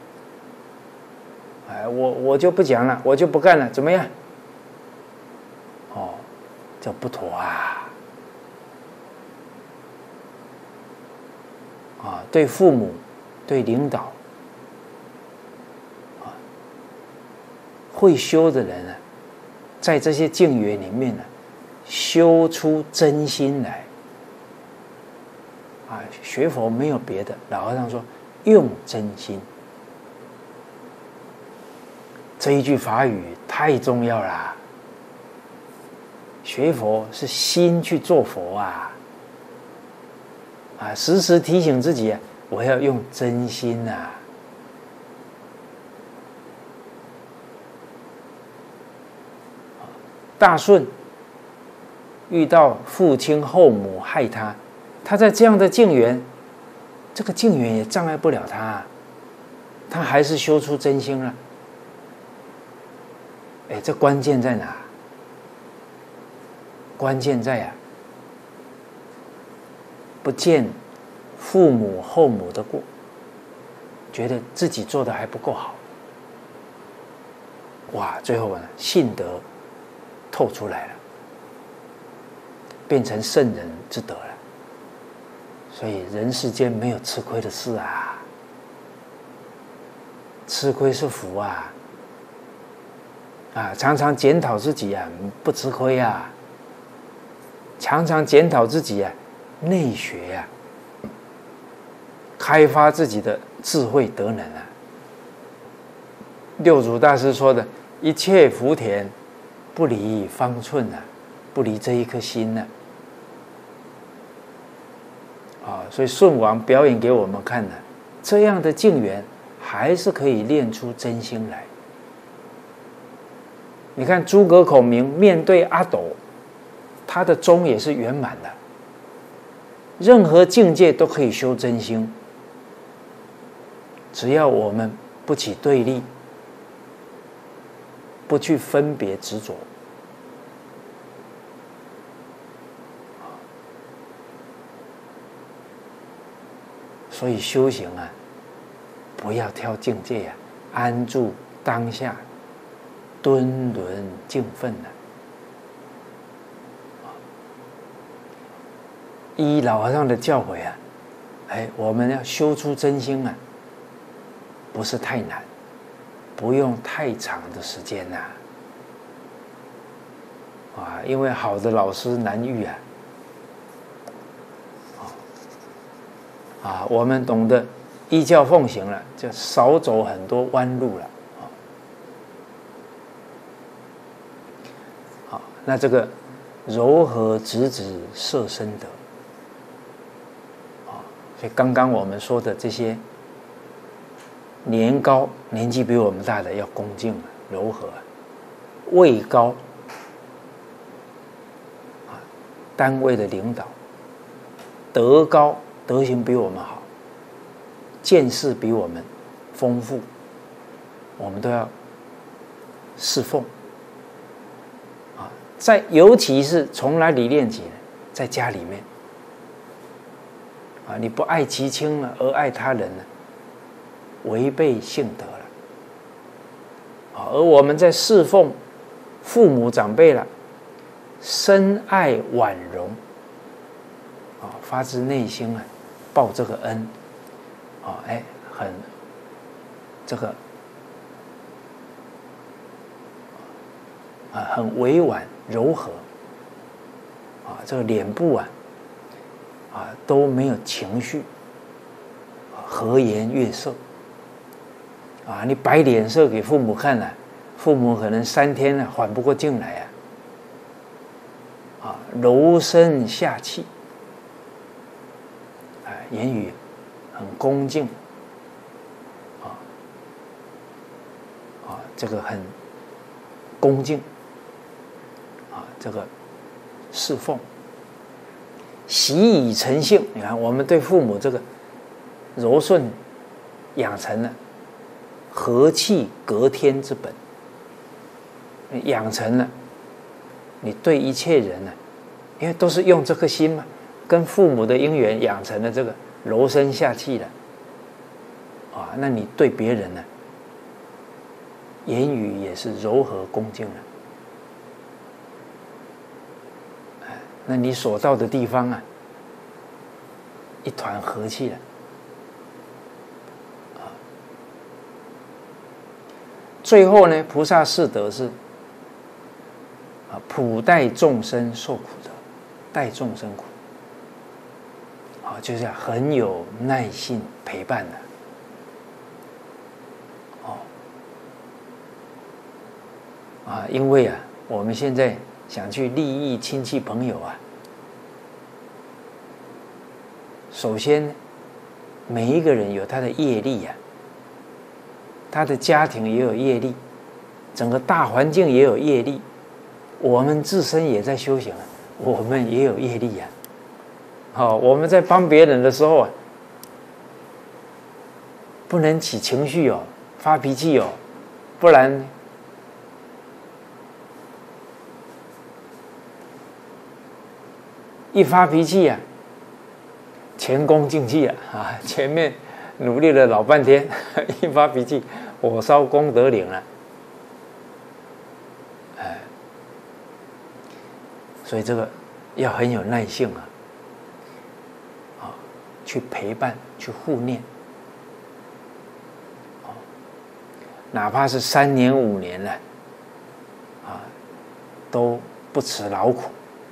哎，我我就不讲了，我就不干了，怎么样？哦，这不妥啊！啊，对父母、对领导，啊，会修的人啊，在这些境缘里面呢、啊，修出真心来。啊，学佛没有别的，老和尚说。用真心，这一句法语太重要了。学佛是心去做佛啊，啊，时时提醒自己，我要用真心啊。大顺遇到父亲后母害他，他在这样的境缘。这个境缘也障碍不了他、啊，他还是修出真心了。哎，这关键在哪？关键在啊，不见父母后母的过，觉得自己做的还不够好。哇，最后呢，信德透出来了，变成圣人之德了。所以人世间没有吃亏的事啊，吃亏是福啊！啊，常常检讨自己啊，不吃亏啊；常常检讨自己啊，内学啊，开发自己的智慧德能啊。六祖大师说的“一切福田，不离方寸啊，不离这一颗心啊。”啊，所以舜王表演给我们看的， 这样的境缘还是可以练出真心来。你看诸葛孔明面对阿斗，他的宗也是圆满的，任何境界都可以修真心，只要我们不起对立，不去分别执着。所以修行啊，不要挑境界啊，安住当下，敦伦敬奋啊。依老和尚的教诲啊，哎，我们要修出真心啊，不是太难，不用太长的时间呐、啊，啊，因为好的老师难遇啊。啊，我们懂得依教奉行了，就少走很多弯路了。好，那这个柔和直指摄身德，啊，所以刚刚我们说的这些年高年纪比我们大的要恭敬啊，柔和啊，位高啊，单位的领导，德高。德行比我们好，见识比我们丰富，我们都要侍奉啊！在尤其是从哪里练起呢？在家里面啊，你不爱其亲了，而爱他人了，违背性德了啊！而我们在侍奉父母长辈了，深爱婉容啊，发自内心啊。报这个恩，啊，哎，很这个啊，很委婉柔和，啊，这个脸部啊，啊都没有情绪，和颜悦色，啊，你摆脸色给父母看了、啊，父母可能三天呢、啊、缓不过劲来啊，啊，柔声下气。言语很恭敬，啊啊，这个很恭敬，啊，这个侍奉，习以成性。你看，我们对父母这个柔顺养成了和气隔天之本，养成了你对一切人呢、啊，因为都是用这颗心嘛。跟父母的因缘养成了这个柔声下气的，啊，那你对别人呢，言语也是柔和恭敬的，哎，那你所到的地方啊，一团和气了，啊，最后呢，菩萨四德是啊，普代众生受苦的，代众生苦。啊，就是很有耐性陪伴的，哦，啊，因为啊，我们现在想去利益亲戚朋友啊，首先，每一个人有他的业力呀、啊，他的家庭也有业力，整个大环境也有业力，我们自身也在修行啊，我们也有业力呀、啊。好、哦，我们在帮别人的时候啊，不能起情绪哦，发脾气哦，不然一发脾气啊，前功尽弃啊！啊，前面努力了老半天，一发脾气，火烧功德林了。哎，所以这个要很有耐性啊。去陪伴，去护念，哪怕是三年五年了，啊，都不辞劳苦，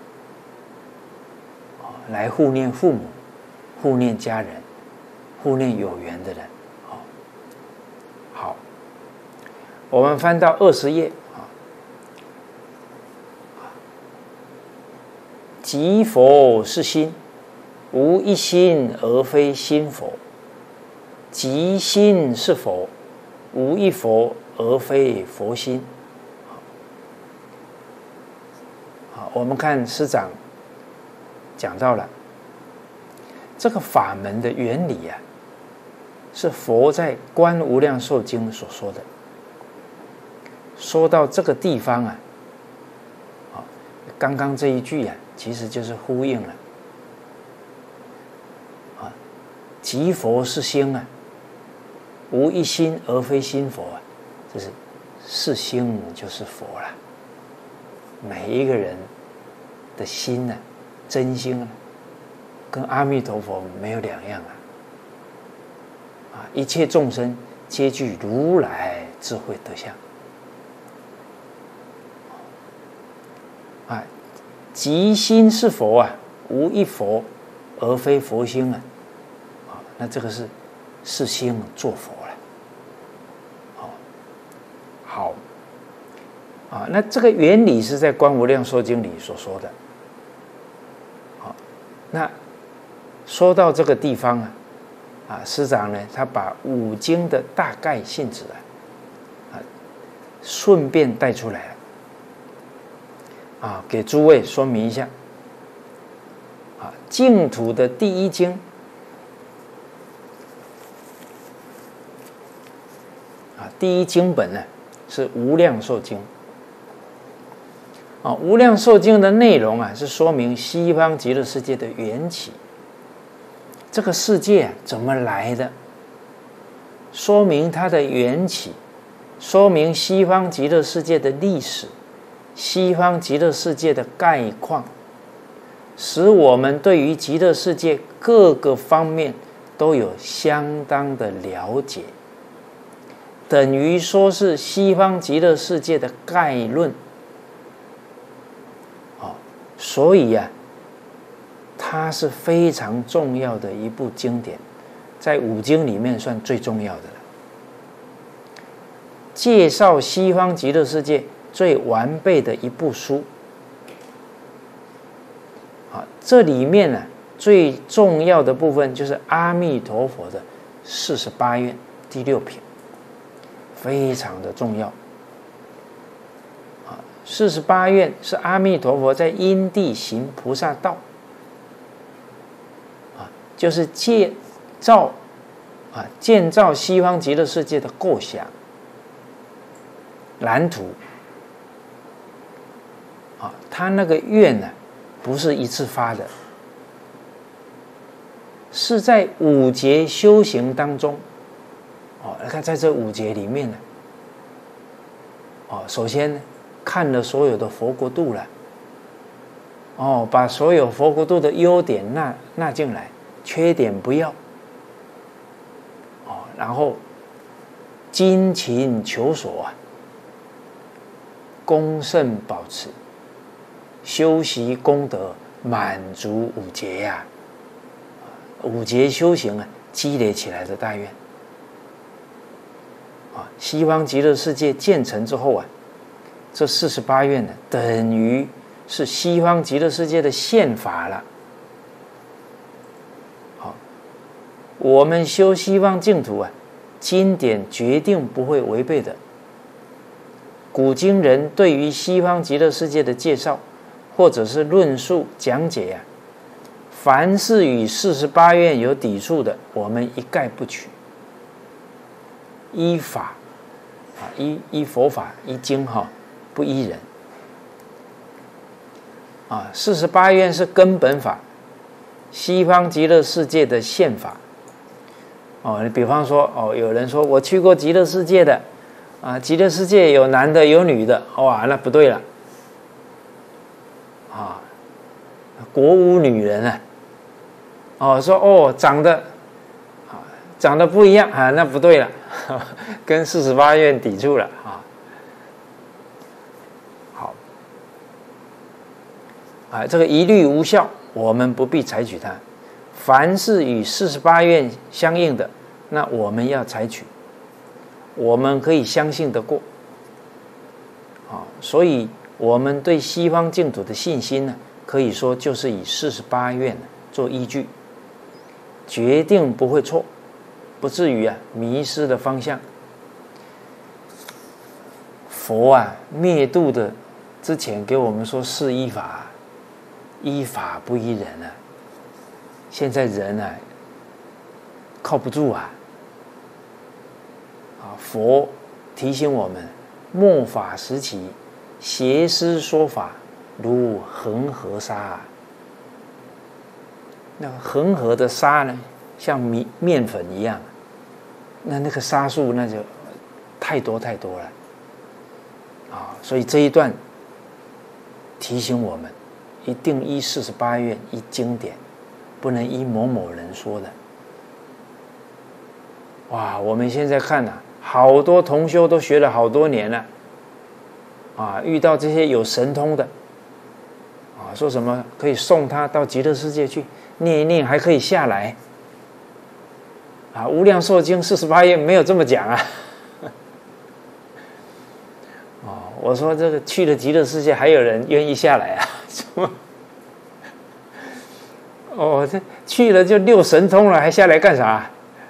来护念父母，护念家人，护念有缘的人。好，我们翻到二十页啊，即佛是心。无一心而非心佛， 即心是佛，无一佛而非佛心。好，我们看师长讲到了这个法门的原理啊，是佛在《观无量寿经》所说的。说到这个地方啊，啊，刚刚这一句啊，其实就是呼应了啊，即佛是心啊，无一心而非心佛啊，这是是心就是佛了。每一个人的心呢、啊，真心啊，跟阿弥陀佛没有两样啊。啊，一切众生皆具如来智慧德相。啊，即心是佛啊，无一佛而非佛心啊。啊，那这个是是心作佛了。好，好。啊，那这个原理是在《观无量寿经》里所说的。好，那说到这个地方啊，啊，师长呢，他把五经的大概性质啊，啊，顺便带出来了。啊，给诸位说明一下。啊，净土的第一经，啊，第一经本呢是《无量寿经》。啊，《无量寿经》的内容啊，是说明西方极乐世界的缘起。这个世界怎么来的？说明它的缘起，说明西方极乐世界的历史。西方极乐世界的概况，使我们对于极乐世界各个方面都有相当的了解，等于说是西方极乐世界的概论。哦，所以啊，它是非常重要的一部经典，在五经里面算最重要的了，介绍西方极乐世界最完备的一部书。啊，这里面呢、啊、最重要的部分就是阿弥陀佛的四十八愿第六品，非常的重要。啊，四十八愿是阿弥陀佛在因地行菩萨道，啊，就是建造啊建造西方极乐世界的构想蓝图。啊，他那个愿呢、啊，不是一次发的，是在五劫修行当中。哦，你看在这五劫里面呢，哦，首先看了所有的佛国度了，哦，把所有佛国度的优点纳纳进来，缺点不要。哦，然后精勤求索啊，恭慎保持。修习功德，满足五劫呀、啊，五劫修行啊，积累起来的大愿啊，西方极乐世界建成之后啊，这四十八愿呢，等于是西方极乐世界的宪法了。好，我们修西方净土啊，经典决定不会违背的。古今人对于西方极乐世界的介绍，或者是论述讲解呀、啊，凡是与四十八愿有抵触的，我们一概不取。依法啊，依依佛法，依经哈，不依人。啊，四十八愿是根本法，西方极乐世界的宪法。哦，你比方说，哦，有人说我去过极乐世界的，啊，极乐世界有男的有女的，哇，那不对了。啊，国无女人啊！哦，说哦，长得啊，长得不一样啊，那不对了，呵呵跟四十八愿抵触了啊。好，啊，这个一律无效，我们不必采取它。凡是与四十八愿相应的，那我们要采取，我们可以相信得过。啊，所以。我们对西方净土的信心呢，可以说就是以四十八愿做依据，决定不会错。 不至于啊迷失的方向。佛啊灭度的之前给我们说是依法，依法不依人啊。现在人啊靠不住啊，啊佛提醒我们，末法时期邪师说法如恒河沙啊。那恒河的沙呢，像米面粉一样，那那个沙数那就太多太多了啊！所以这一段提醒我们，一定依四十八愿，依经典，不能依某某人说的。哇，我们现在看啊，好多同修都学了好多年了，啊，遇到这些有神通的，啊，说什么可以送他到极乐世界去。念一念还可以下来，啊！无量寿经四十八愿没有这么讲啊。哦，我说这个去了极乐世界，还有人愿意下来啊？哦，这去了就六神通了，还下来干啥？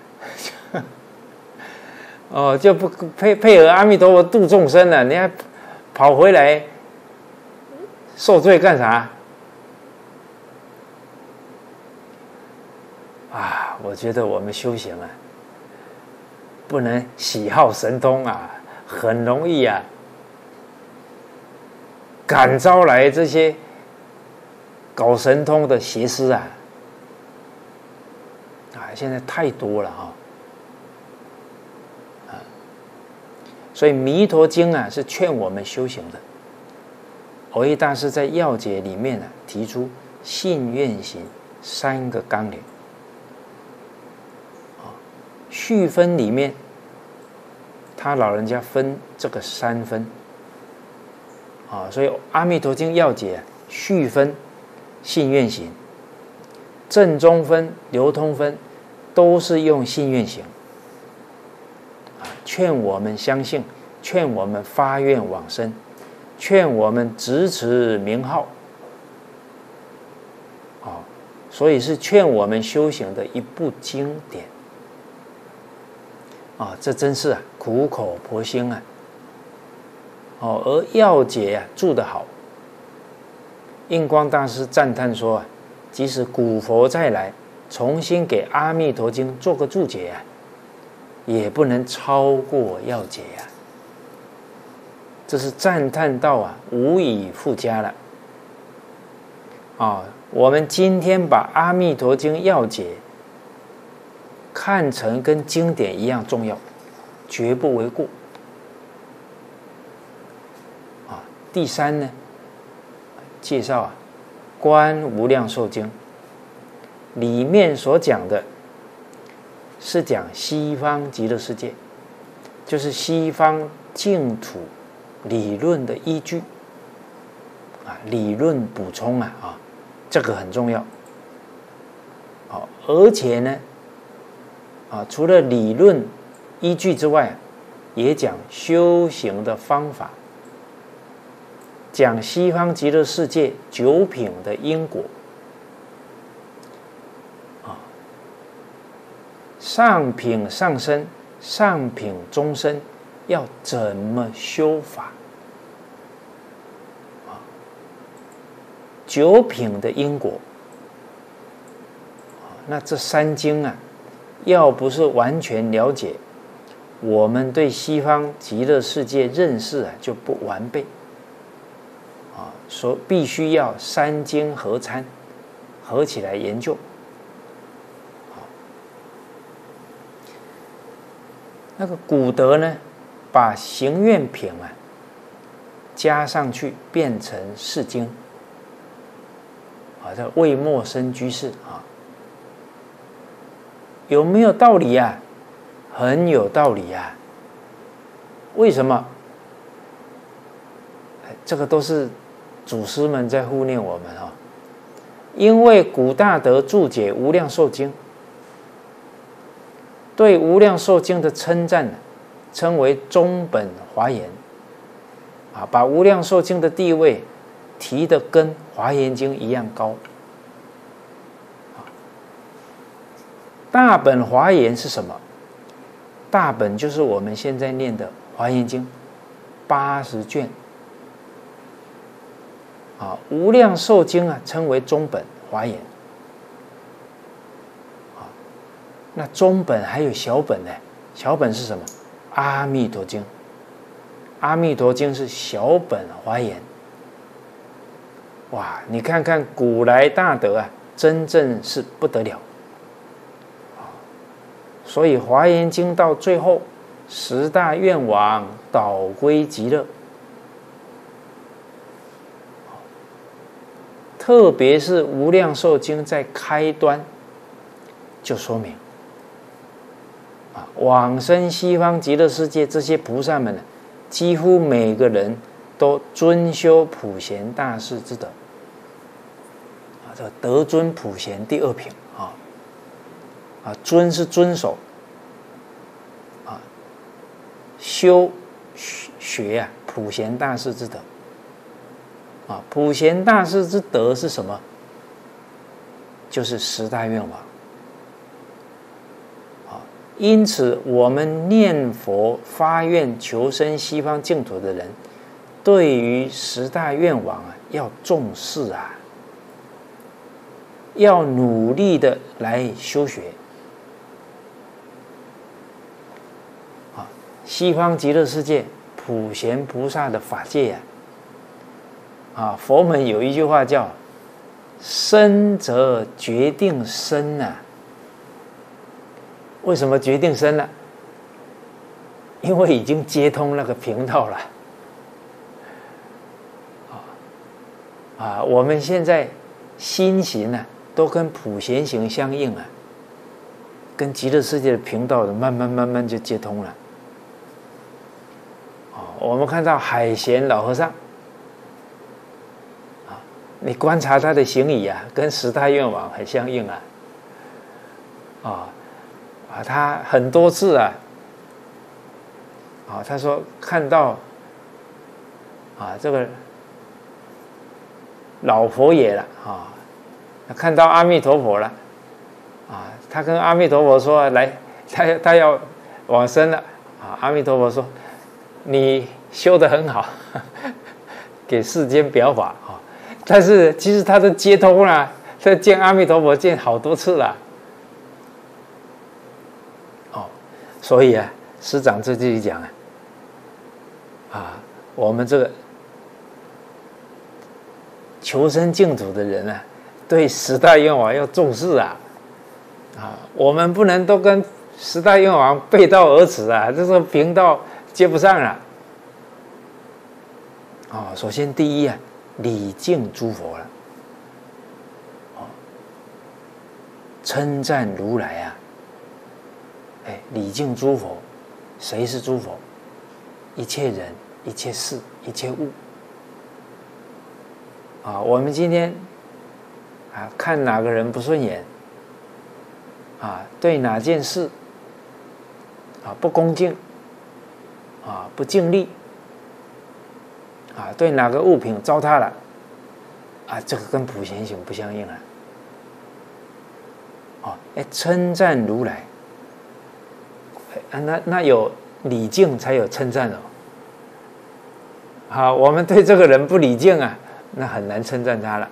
哦，就不配配合阿弥陀佛度众生了，你还跑回来受罪干啥？啊，我觉得我们修行啊，不能喜好神通啊，很容易啊，感招来这些搞神通的邪师啊，啊，现在太多了啊，啊，所以《弥陀经》啊是劝我们修行的。蕅益大师在要解里面啊提出信愿行三个纲领。续分里面，他老人家分这个三分啊，所以《阿弥陀经》要解续分、信愿行、正中分、流通分，都是用信愿行啊，劝我们相信，劝我们发愿往生，劝我们执持名号啊，所以是劝我们修行的一部经典。啊，这真是啊苦口婆心啊！哦，而要解啊注得好。印光大师赞叹说啊，即使古佛再来，重新给《阿弥陀经》做个注解啊，也不能超过要解啊。这是赞叹到啊无以复加了。啊，我们今天把《阿弥陀经》要解看成跟经典一样重要，绝不为过。啊，第三呢，介绍啊《观无量寿经》里面所讲的，是讲西方极乐世界，就是西方净土理论的依据啊，理论补充啊啊，这个很重要。好，而且呢。啊，除了理论依据之外，也讲修行的方法，讲西方极乐世界九品的因果，啊，上品上生，上品中生要怎么修法？啊，九品的因果，啊，那这三经啊。要不是完全了解，我们对西方极乐世界认识啊就不完备啊，所必须要三经合参，合起来研究。那个古德呢，把行愿品啊加上去，变成释经啊，这魏默生居士啊。有没有道理啊？很有道理啊！为什么？这个都是祖师们在护念我们啊、哦。因为古大德注解《无量寿经》，对《无量寿经》的称赞，称为中本华严啊，把《无量寿经》的地位提得跟《华严经》一样高。大本华严是什么？ 大本就是我们现在念的《华严经》八十卷啊，《无量寿经》啊称为中本华严啊。那中本还有小本呢，小本是什么？《阿弥陀经》，《阿弥陀经》是小本华严。哇，你看看古来大德啊，真正是不得了。所以《华严经》到最后，十大愿王导归极乐。特别是《无量寿经》在开端就说明，啊，往生西方极乐世界这些菩萨们呢，几乎每个人都遵修普贤大士之德。啊，这德尊普贤第二品啊。啊，遵是遵守，啊，修学啊，普贤大士之德，啊，普贤大士之德是什么？就是十大愿王，啊，因此我们念佛发愿求生西方净土的人，对于十大愿王啊，要重视啊，要努力的来修学。西方极乐世界普贤菩萨的法界呀、啊，啊，佛门有一句话叫“生则决定生”啊。为什么决定生呢？因为已经接通那个频道了。啊啊，我们现在心行呢、啊，都跟普贤行相应啊，跟极乐世界的频道的慢慢慢慢就接通了。我们看到海贤老和尚，啊，你观察他的行仪啊，跟十大愿王很相应啊，啊啊，他很多次啊，啊，他说看到啊这个老佛爷了啊，看到阿弥陀佛了啊，他跟阿弥陀佛说来，他他要往生了啊，阿弥陀佛说。你修得很好，给世间表法啊！但是其实他都接通了，他见阿弥陀佛见好多次了。哦，所以啊，师长在这里讲啊，啊，我们这个求生净土的人啊，对十大愿王要重视啊！啊，我们不能都跟十大愿王背道而驰啊！这个频道。接不上了，哦，首先第一啊，礼敬诸佛了，哦，称赞如来啊，哎，礼敬诸佛，谁是诸佛？一切人、一切事、一切物，啊，我们今天啊，看哪个人不顺眼，啊，对哪件事啊不恭敬。啊，不敬力，啊，对哪个物品糟蹋了，啊，这个跟普贤行不相应啊。哦，哎，称赞如来，啊，那那有礼敬才有称赞哦。好，我们对这个人不礼敬啊，那很难称赞他了。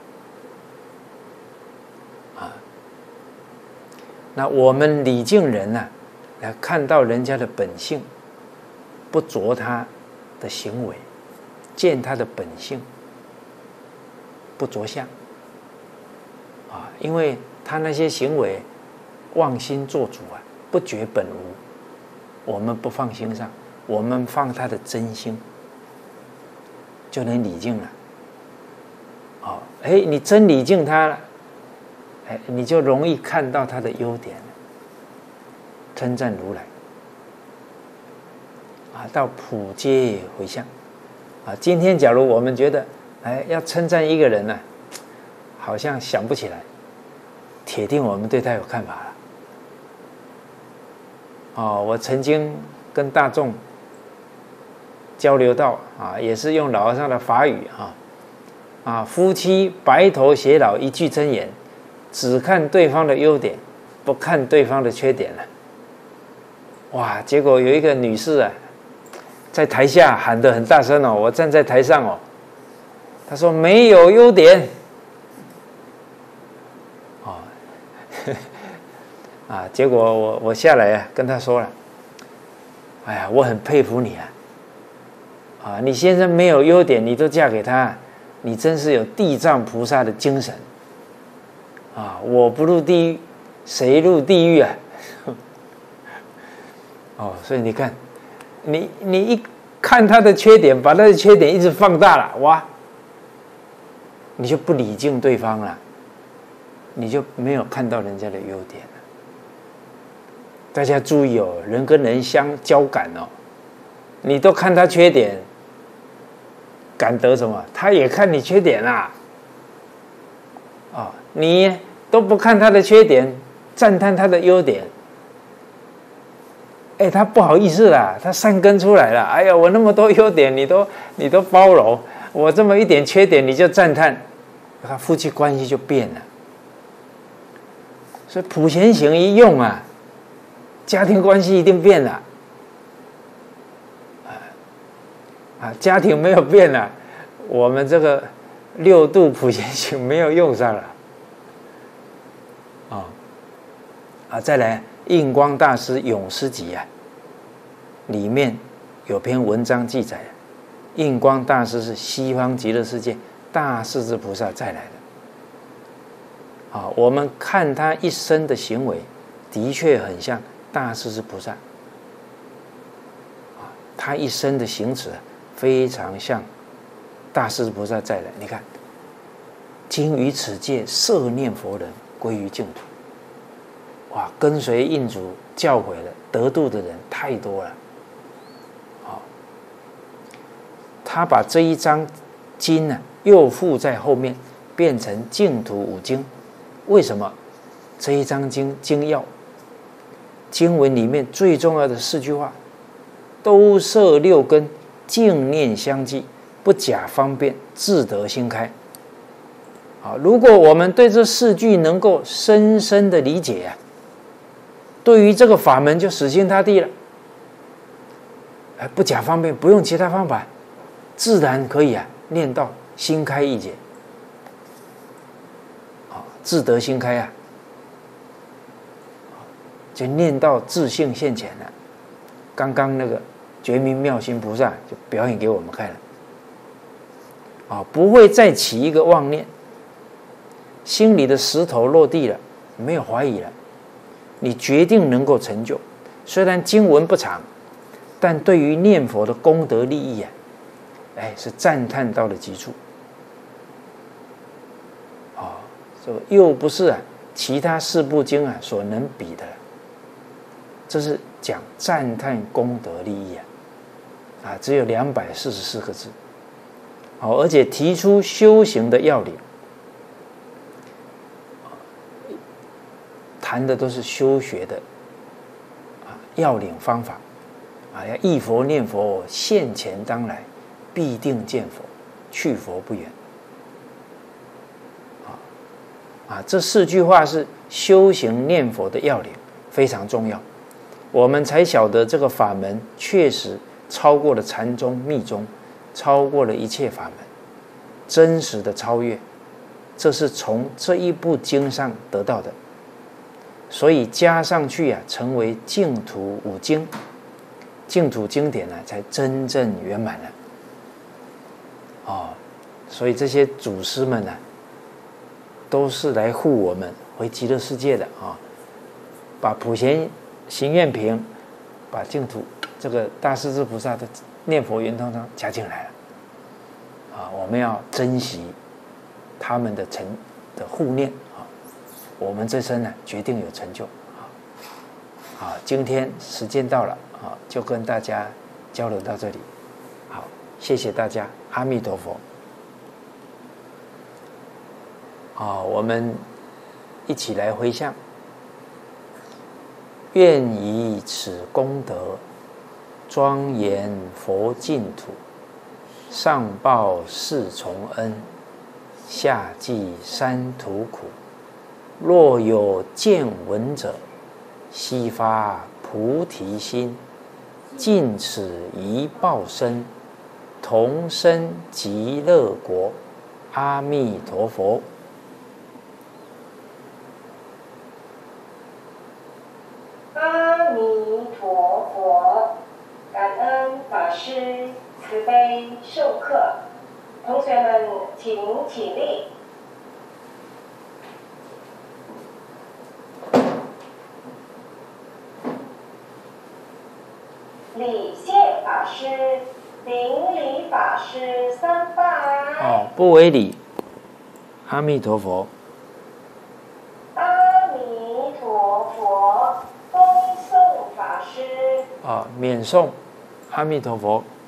啊，那我们礼敬人呢、啊，来看到人家的本性。不着他的行为，见他的本性，不着相啊，因为他那些行为妄心做主啊，不觉本无，我们不放心上，我们放他的真心，就能礼敬了。哦，哎，你真礼敬他了，哎，你就容易看到他的优点了，称赞如来。啊，到普皆回向，啊，今天假如我们觉得，哎，要称赞一个人呢、啊，好像想不起来，铁定我们对他有看法了。哦，我曾经跟大众交流到啊，也是用老和尚的法语啊，啊，夫妻白头偕老一句真言，只看对方的优点，不看对方的缺点了。 哇！结果有一个女士啊，在台下喊得很大声哦，我站在台上哦，她说没有优点，哦，啊，结果我我下来啊，跟她说了，哎呀，我很佩服你啊，啊，你先生没有优点，你都嫁给他，你真是有地藏菩萨的精神，啊，我不入地狱，谁入地狱啊？哦，所以你看，你你一看他的缺点，把他的缺点一直放大了，哇，你就不礼敬对方了，你就没有看到人家的优点了。大家注意哦，人跟人相交感哦，你都看他缺点，感得什么？他也看你缺点啦。哦，你都不看他的缺点，赞叹他的优点。哎，他不好意思啦，他善根出来了。哎呀，我那么多优点，你都你都包容，我这么一点缺点你就赞叹，他夫妻关系就变了。所以普贤行一用啊，家庭关系一定变了。啊，家庭没有变了，我们这个六度普贤行没有用上了。啊啊，再来。印光大师咏诗集啊，里面有篇文章记载，印光大师是西方极乐世界大势至菩萨再来的。啊，我们看他一生的行为，的确很像大势至菩萨。啊，他一生的行持非常像大势至菩萨再来。你看，今于此界摄念佛人，归于净土。哇，跟随印主教诲的得度的人太多了，好，他把这一章经呢又附在后面，变成净土五经。为什么？这一章经经要，经文里面最重要的四句话，都摄六根，净念相继，不假方便，自得心开。好，如果我们对这四句能够深深的理解啊，对于这个法门就死心塌地了，不假方便，不用其他方法，自然可以啊念到心开意解，啊，自得心开啊，就念到自性现前了。刚刚那个觉明妙心菩萨就表演给我们看了，啊，不会再起一个妄念，心里的石头落地了，没有怀疑了。你决定能够成就，虽然经文不长，但对于念佛的功德利益啊，哎，是赞叹到了极处。哦，这个又不是啊其他四部经啊所能比的，这是讲赞叹功德利益啊，啊，只有两百四十四个字，好，而且提出修行的要领。谈的都是修学的啊要领方法啊，要忆佛念佛，现前当来，必定见佛，去佛不远。啊啊，这四句话是修行念佛的要领，非常重要。我们才晓得这个法门确实超过了禅宗密宗，超过了一切法门，真实的超越，这是从这一部经上得到的。所以加上去啊，成为净土五经，净土经典呢、啊，才真正圆满了。哦，所以这些祖师们呢、啊，都是来护我们回极乐世界的啊、哦，把普贤行愿品，把净土这个大势至菩萨的念佛圆通章加进来了。啊，我们要珍惜他们的成的护念。我们这生呢，决定有成就啊！好，今天时间到了啊，就跟大家交流到这里。好，谢谢大家，阿弥陀佛。好，我们一起来回向，愿以此功德庄严佛净土，上报四重恩，下济三途苦。若有见闻者，悉发菩提心，尽此一报身，同生极乐国。阿弥陀佛。 阿弥陀佛，感恩法师慈悲授课。同学们，请起立。礼谢法师，顶礼法师三拜。 哦，不为礼。阿弥陀佛。 阿弥陀佛，恭送法师。 啊，免诵。阿弥陀佛。